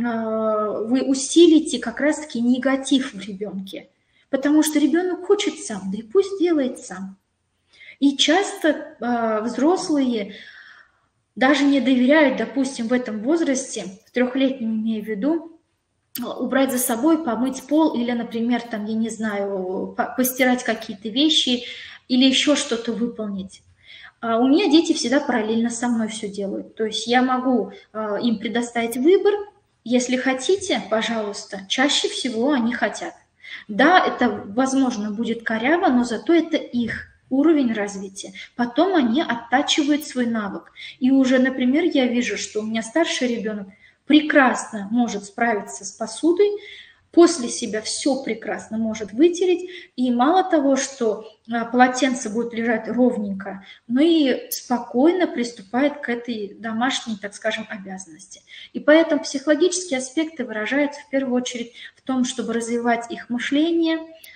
вы усилите как раз-таки негатив в ребенке, потому что ребенок хочет сам, да и пусть делает сам. И часто э, взрослые даже не доверяют, допустим, в этом возрасте, в трехлетнем имею в виду, убрать за собой, помыть пол или, например, там, я не знаю, постирать какие-то вещи или еще что-то выполнить. А у меня дети всегда параллельно со мной все делают. То есть я могу э, им предоставить выбор. Если хотите, пожалуйста, чаще всего они хотят. Да, это, возможно, будет коряво, но зато это их уровень развития. Потом они оттачивают свой навык. И уже, например, я вижу, что у меня старший ребенок прекрасно может справиться с посудой, после себя все прекрасно может вытереть, и мало того, что полотенце будет лежать ровненько, но и спокойно приступает к этой домашней, так скажем, обязанности. И поэтому психологические аспекты выражаются в первую очередь в том, чтобы развивать их мышление,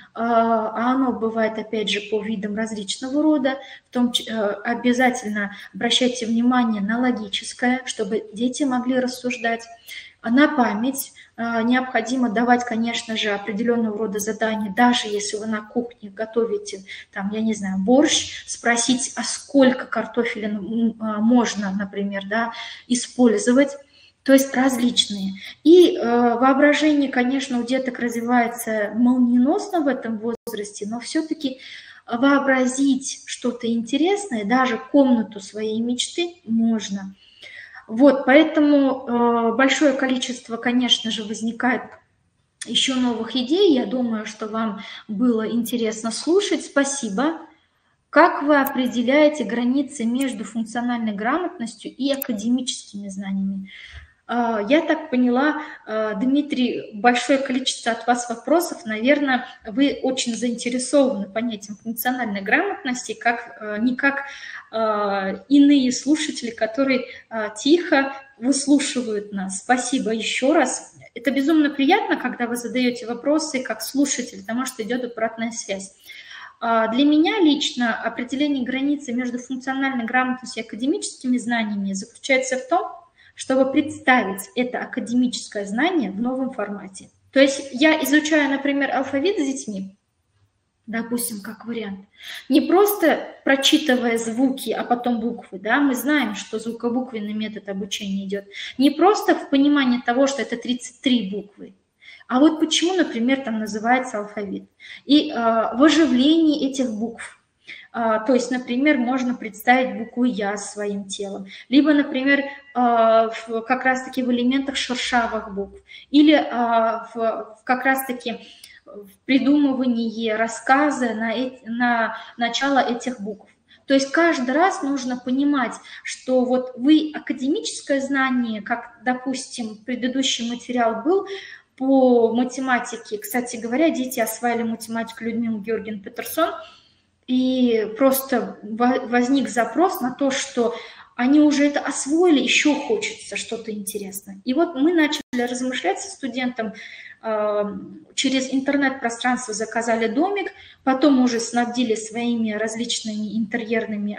а оно бывает, опять же, по видам различного рода, в том обязательно обращайте внимание на логическое, чтобы дети могли рассуждать, на память. Необходимо давать, конечно же, определенного рода задания, даже если вы на кухне готовите, там, я не знаю, борщ, спросить, а сколько картофеля можно, например, да, использовать, то есть различные. И э, воображение, конечно, у деток развивается молниеносно в этом возрасте, но все-таки вообразить что-то интересное, даже комнату своей мечты можно. Вот, поэтому э, большое количество, конечно же, возникает еще новых идей. Я думаю, что вам было интересно слушать. Спасибо. Как вы определяете границы между функциональной грамотностью и академическими знаниями? Э, я так поняла, э, Дмитрий, большое количество от вас вопросов. Наверное, вы очень заинтересованы понятием функциональной грамотности, как, э, не как иные слушатели, которые тихо выслушивают нас. Спасибо еще раз. Это безумно приятно, когда вы задаете вопросы как слушатель, потому что идет обратная связь. Для меня лично определение границы между функциональной грамотностью и академическими знаниями заключается в том, чтобы представить это академическое знание в новом формате. То есть я изучаю, например, алфавит с детьми, допустим, как вариант. Не просто прочитывая звуки, а потом буквы, да, мы знаем, что звукобуквенный метод обучения идет. Не просто в понимании того, что это тридцать три буквы, а вот почему, например, там называется алфавит. И э, в оживлении этих букв. Э, то есть, например, можно представить букву «Я» своим телом. Либо, например, э, в, как раз-таки в элементах шершавых букв. Или э, в, в, как раз-таки в придумывании рассказа на, эти, на начало этих букв. То есть каждый раз нужно понимать, что вот вы академическое знание, как, допустим, предыдущий материал был по математике, кстати говоря, дети осваивали математику Людмилы Георгиевны Петерсон, и просто возник запрос на то, что они уже это освоили, еще хочется что-то интересное. И вот мы начали размышлять со студентом, через интернет-пространство заказали домик, потом уже снабдили своими различными интерьерными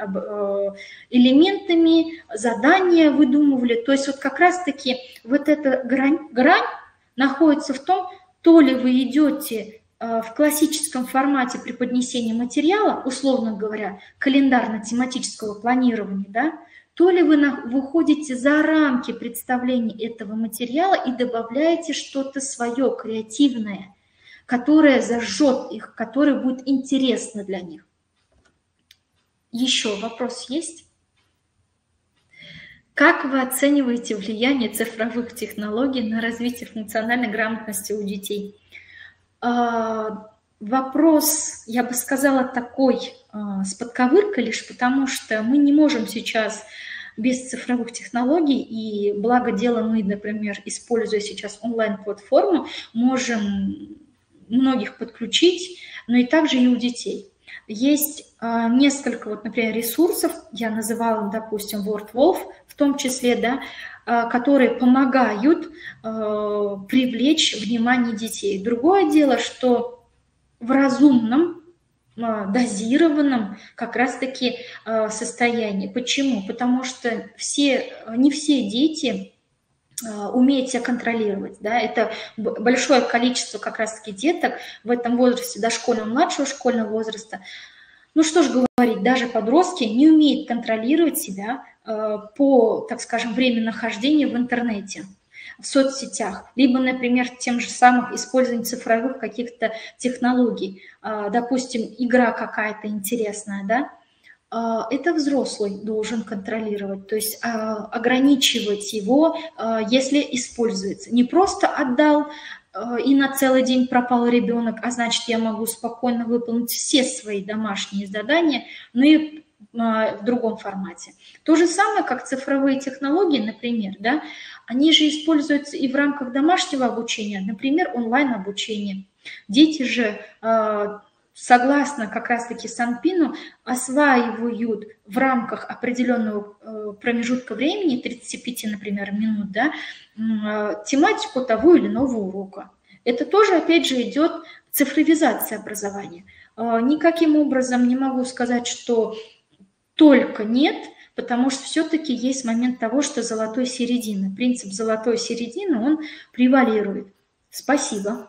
элементами, задания выдумывали. То есть вот как раз-таки вот эта грань, грань находится в том, то ли вы идете в классическом формате преподнесения материала, условно говоря, календарно-тематического планирования, да, то ли вы выходите за рамки представления этого материала и добавляете что-то свое, креативное, которое зажжет их, которое будет интересно для них. Еще вопрос есть? Как вы оцениваете влияние цифровых технологий на развитие функциональной грамотности у детей? Вопрос, я бы сказала, такой с подковыркой, лишь потому что мы не можем сейчас без цифровых технологий, и благо дело мы, например, используя сейчас онлайн-платформу, можем многих подключить, но и также и у детей. Есть э, несколько, вот, например, ресурсов, я называла, допустим, WordWolf в том числе, да, э, которые помогают э, привлечь внимание детей. Другое дело, что в разумном, э, дозированном как раз-таки э, состоянии. Почему? Потому что все, не все дети умеет себя контролировать. Да? Это большое количество как раз-таки деток в этом возрасте, дошкольного, младшего школьного возраста. Ну что ж говорить, даже подростки не умеют контролировать себя э, по, так скажем, времени нахождения в интернете, в соцсетях, либо, например, тем же самым использованием цифровых каких-то технологий. Э, допустим, игра какая-то интересная, да? Это взрослый должен контролировать, то есть ограничивать его, если используется. Не просто отдал и на целый день пропал ребенок, а значит, я могу спокойно выполнить все свои домашние задания, но и в другом формате. То же самое, как цифровые технологии, например, да, они же используются и в рамках домашнего обучения, например, онлайн-обучения. Дети же, согласно как раз-таки Санпину, осваивают в рамках определенного промежутка времени, тридцати пяти, например, минут, да, тематику того или иного урока. Это тоже, опять же, идет цифровизация образования. Никаким образом не могу сказать, что только нет, потому что все-таки есть момент того, что золотой середины. Принцип золотой середины, он превалирует. Спасибо.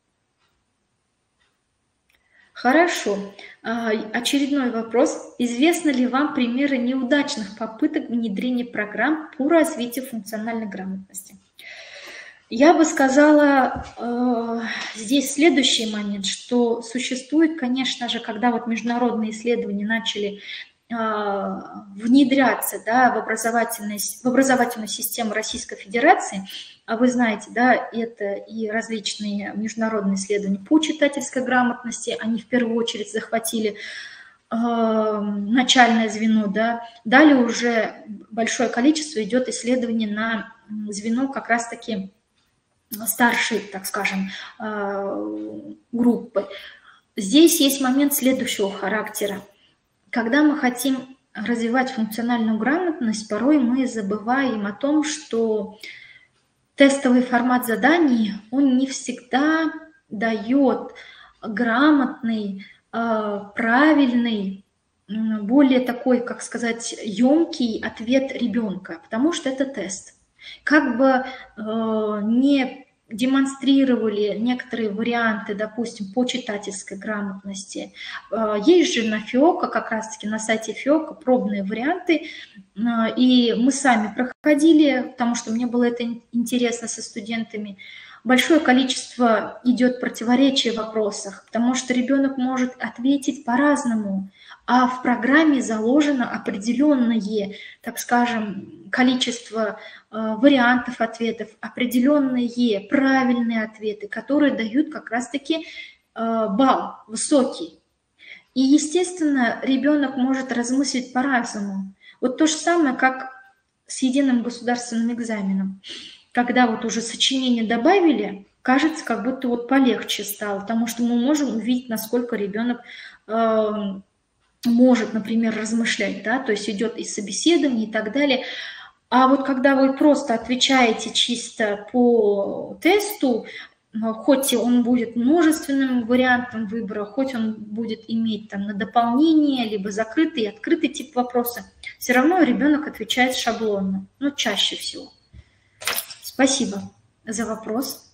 Хорошо. Очередной вопрос. Известны ли вам примеры неудачных попыток внедрения программ по развитию функциональной грамотности? Я бы сказала здесь следующий момент, что существует, конечно же, когда вот международные исследования начали внедряться, да, в, образовательную, в образовательную систему Российской Федерации, а вы знаете, да, это и различные международные исследования по читательской грамотности, они в первую очередь захватили э, начальное звено, да, далее уже большое количество идет исследований на звено как раз-таки старшей, так скажем, э, группы. Здесь есть момент следующего характера. Когда мы хотим развивать функциональную грамотность, порой мы забываем о том, что тестовый формат заданий, он не всегда дает грамотный, правильный, более такой, как сказать, емкий ответ ребенка, потому что это тест. Как бы не демонстрировали некоторые варианты, допустим, по читательской грамотности. Есть же на ФИОКа, как раз-таки на сайте ФИОКа, пробные варианты, и мы сами проходили, потому что мне было это интересно со студентами. Большое количество идет противоречий в вопросах, потому что ребенок может ответить по-разному, а в программе заложено определенное, так скажем, количество вариантов ответов, определенные правильные ответы, которые дают как раз-таки балл высокий. И, естественно, ребенок может размыслить по-разному. Вот то же самое, как с единым государственным экзаменом. Когда вот уже сочинение добавили, кажется, как будто вот полегче стало, потому что мы можем увидеть, насколько ребенок э, может, например, размышлять, да, то есть идет и собеседование и так далее. А вот когда вы просто отвечаете чисто по тесту, хоть и он будет множественным вариантом выбора, хоть он будет иметь там на дополнение, либо закрытый и открытый тип вопроса, все равно ребенок отвечает шаблонно, ну, чаще всего. Спасибо за вопрос.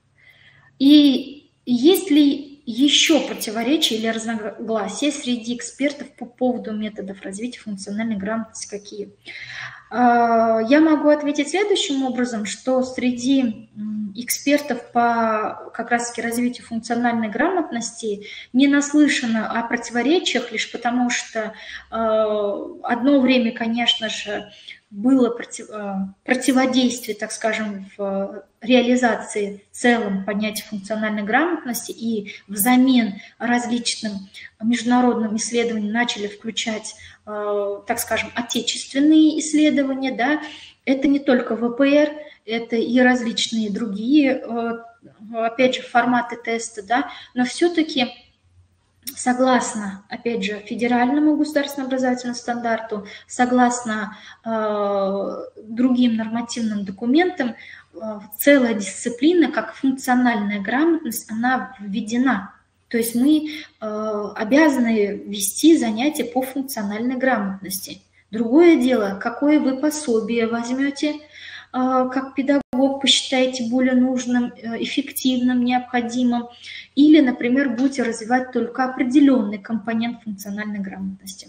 И есть ли еще противоречия или разногласия среди экспертов по поводу методов развития функциональной грамотности? Какие? Я могу ответить следующим образом, что среди экспертов по как раз-таки развитию функциональной грамотности не наслышано о противоречиях, лишь потому что одно время, конечно же, было против, противодействие, так скажем, в реализации в целом понятия функциональной грамотности, и взамен различным международным исследованиям начали включать, так скажем, отечественные исследования. Да? Это не только вэ пэ эр, это и различные другие, опять же, форматы теста, да? Но все-таки согласно, опять же, федеральному государственному образовательному стандарту, согласно э, другим нормативным документам, э, целая дисциплина, как функциональная грамотность, она введена. То есть мы э, обязаны вести занятия по функциональной грамотности. Другое дело, какое вы пособие возьмете, э, как педагог посчитаете более нужным, э, эффективным, необходимым, или, например, будете развивать только определенный компонент функциональной грамотности.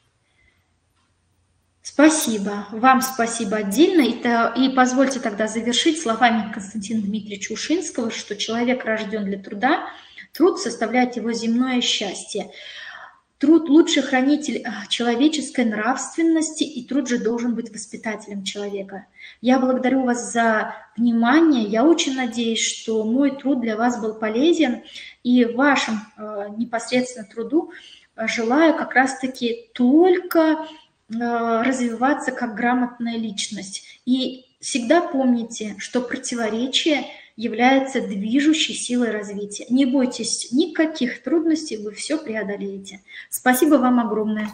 Спасибо. Вам спасибо отдельно. И, и позвольте тогда завершить словами Константина Дмитриевича Ушинского, что человек рожден для труда, труд составляет его земное счастье. Труд – лучший хранитель человеческой нравственности, и труд же должен быть воспитателем человека. Я благодарю вас за внимание. Я очень надеюсь, что мой труд для вас был полезен, и вашему э, непосредственно труду желаю как раз-таки только э, развиваться как грамотная личность. И всегда помните, что противоречие является движущей силой развития. Не бойтесь никаких трудностей, вы все преодолеете. Спасибо вам огромное.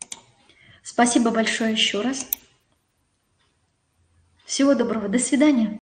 Спасибо большое еще раз. Всего доброго. До свидания.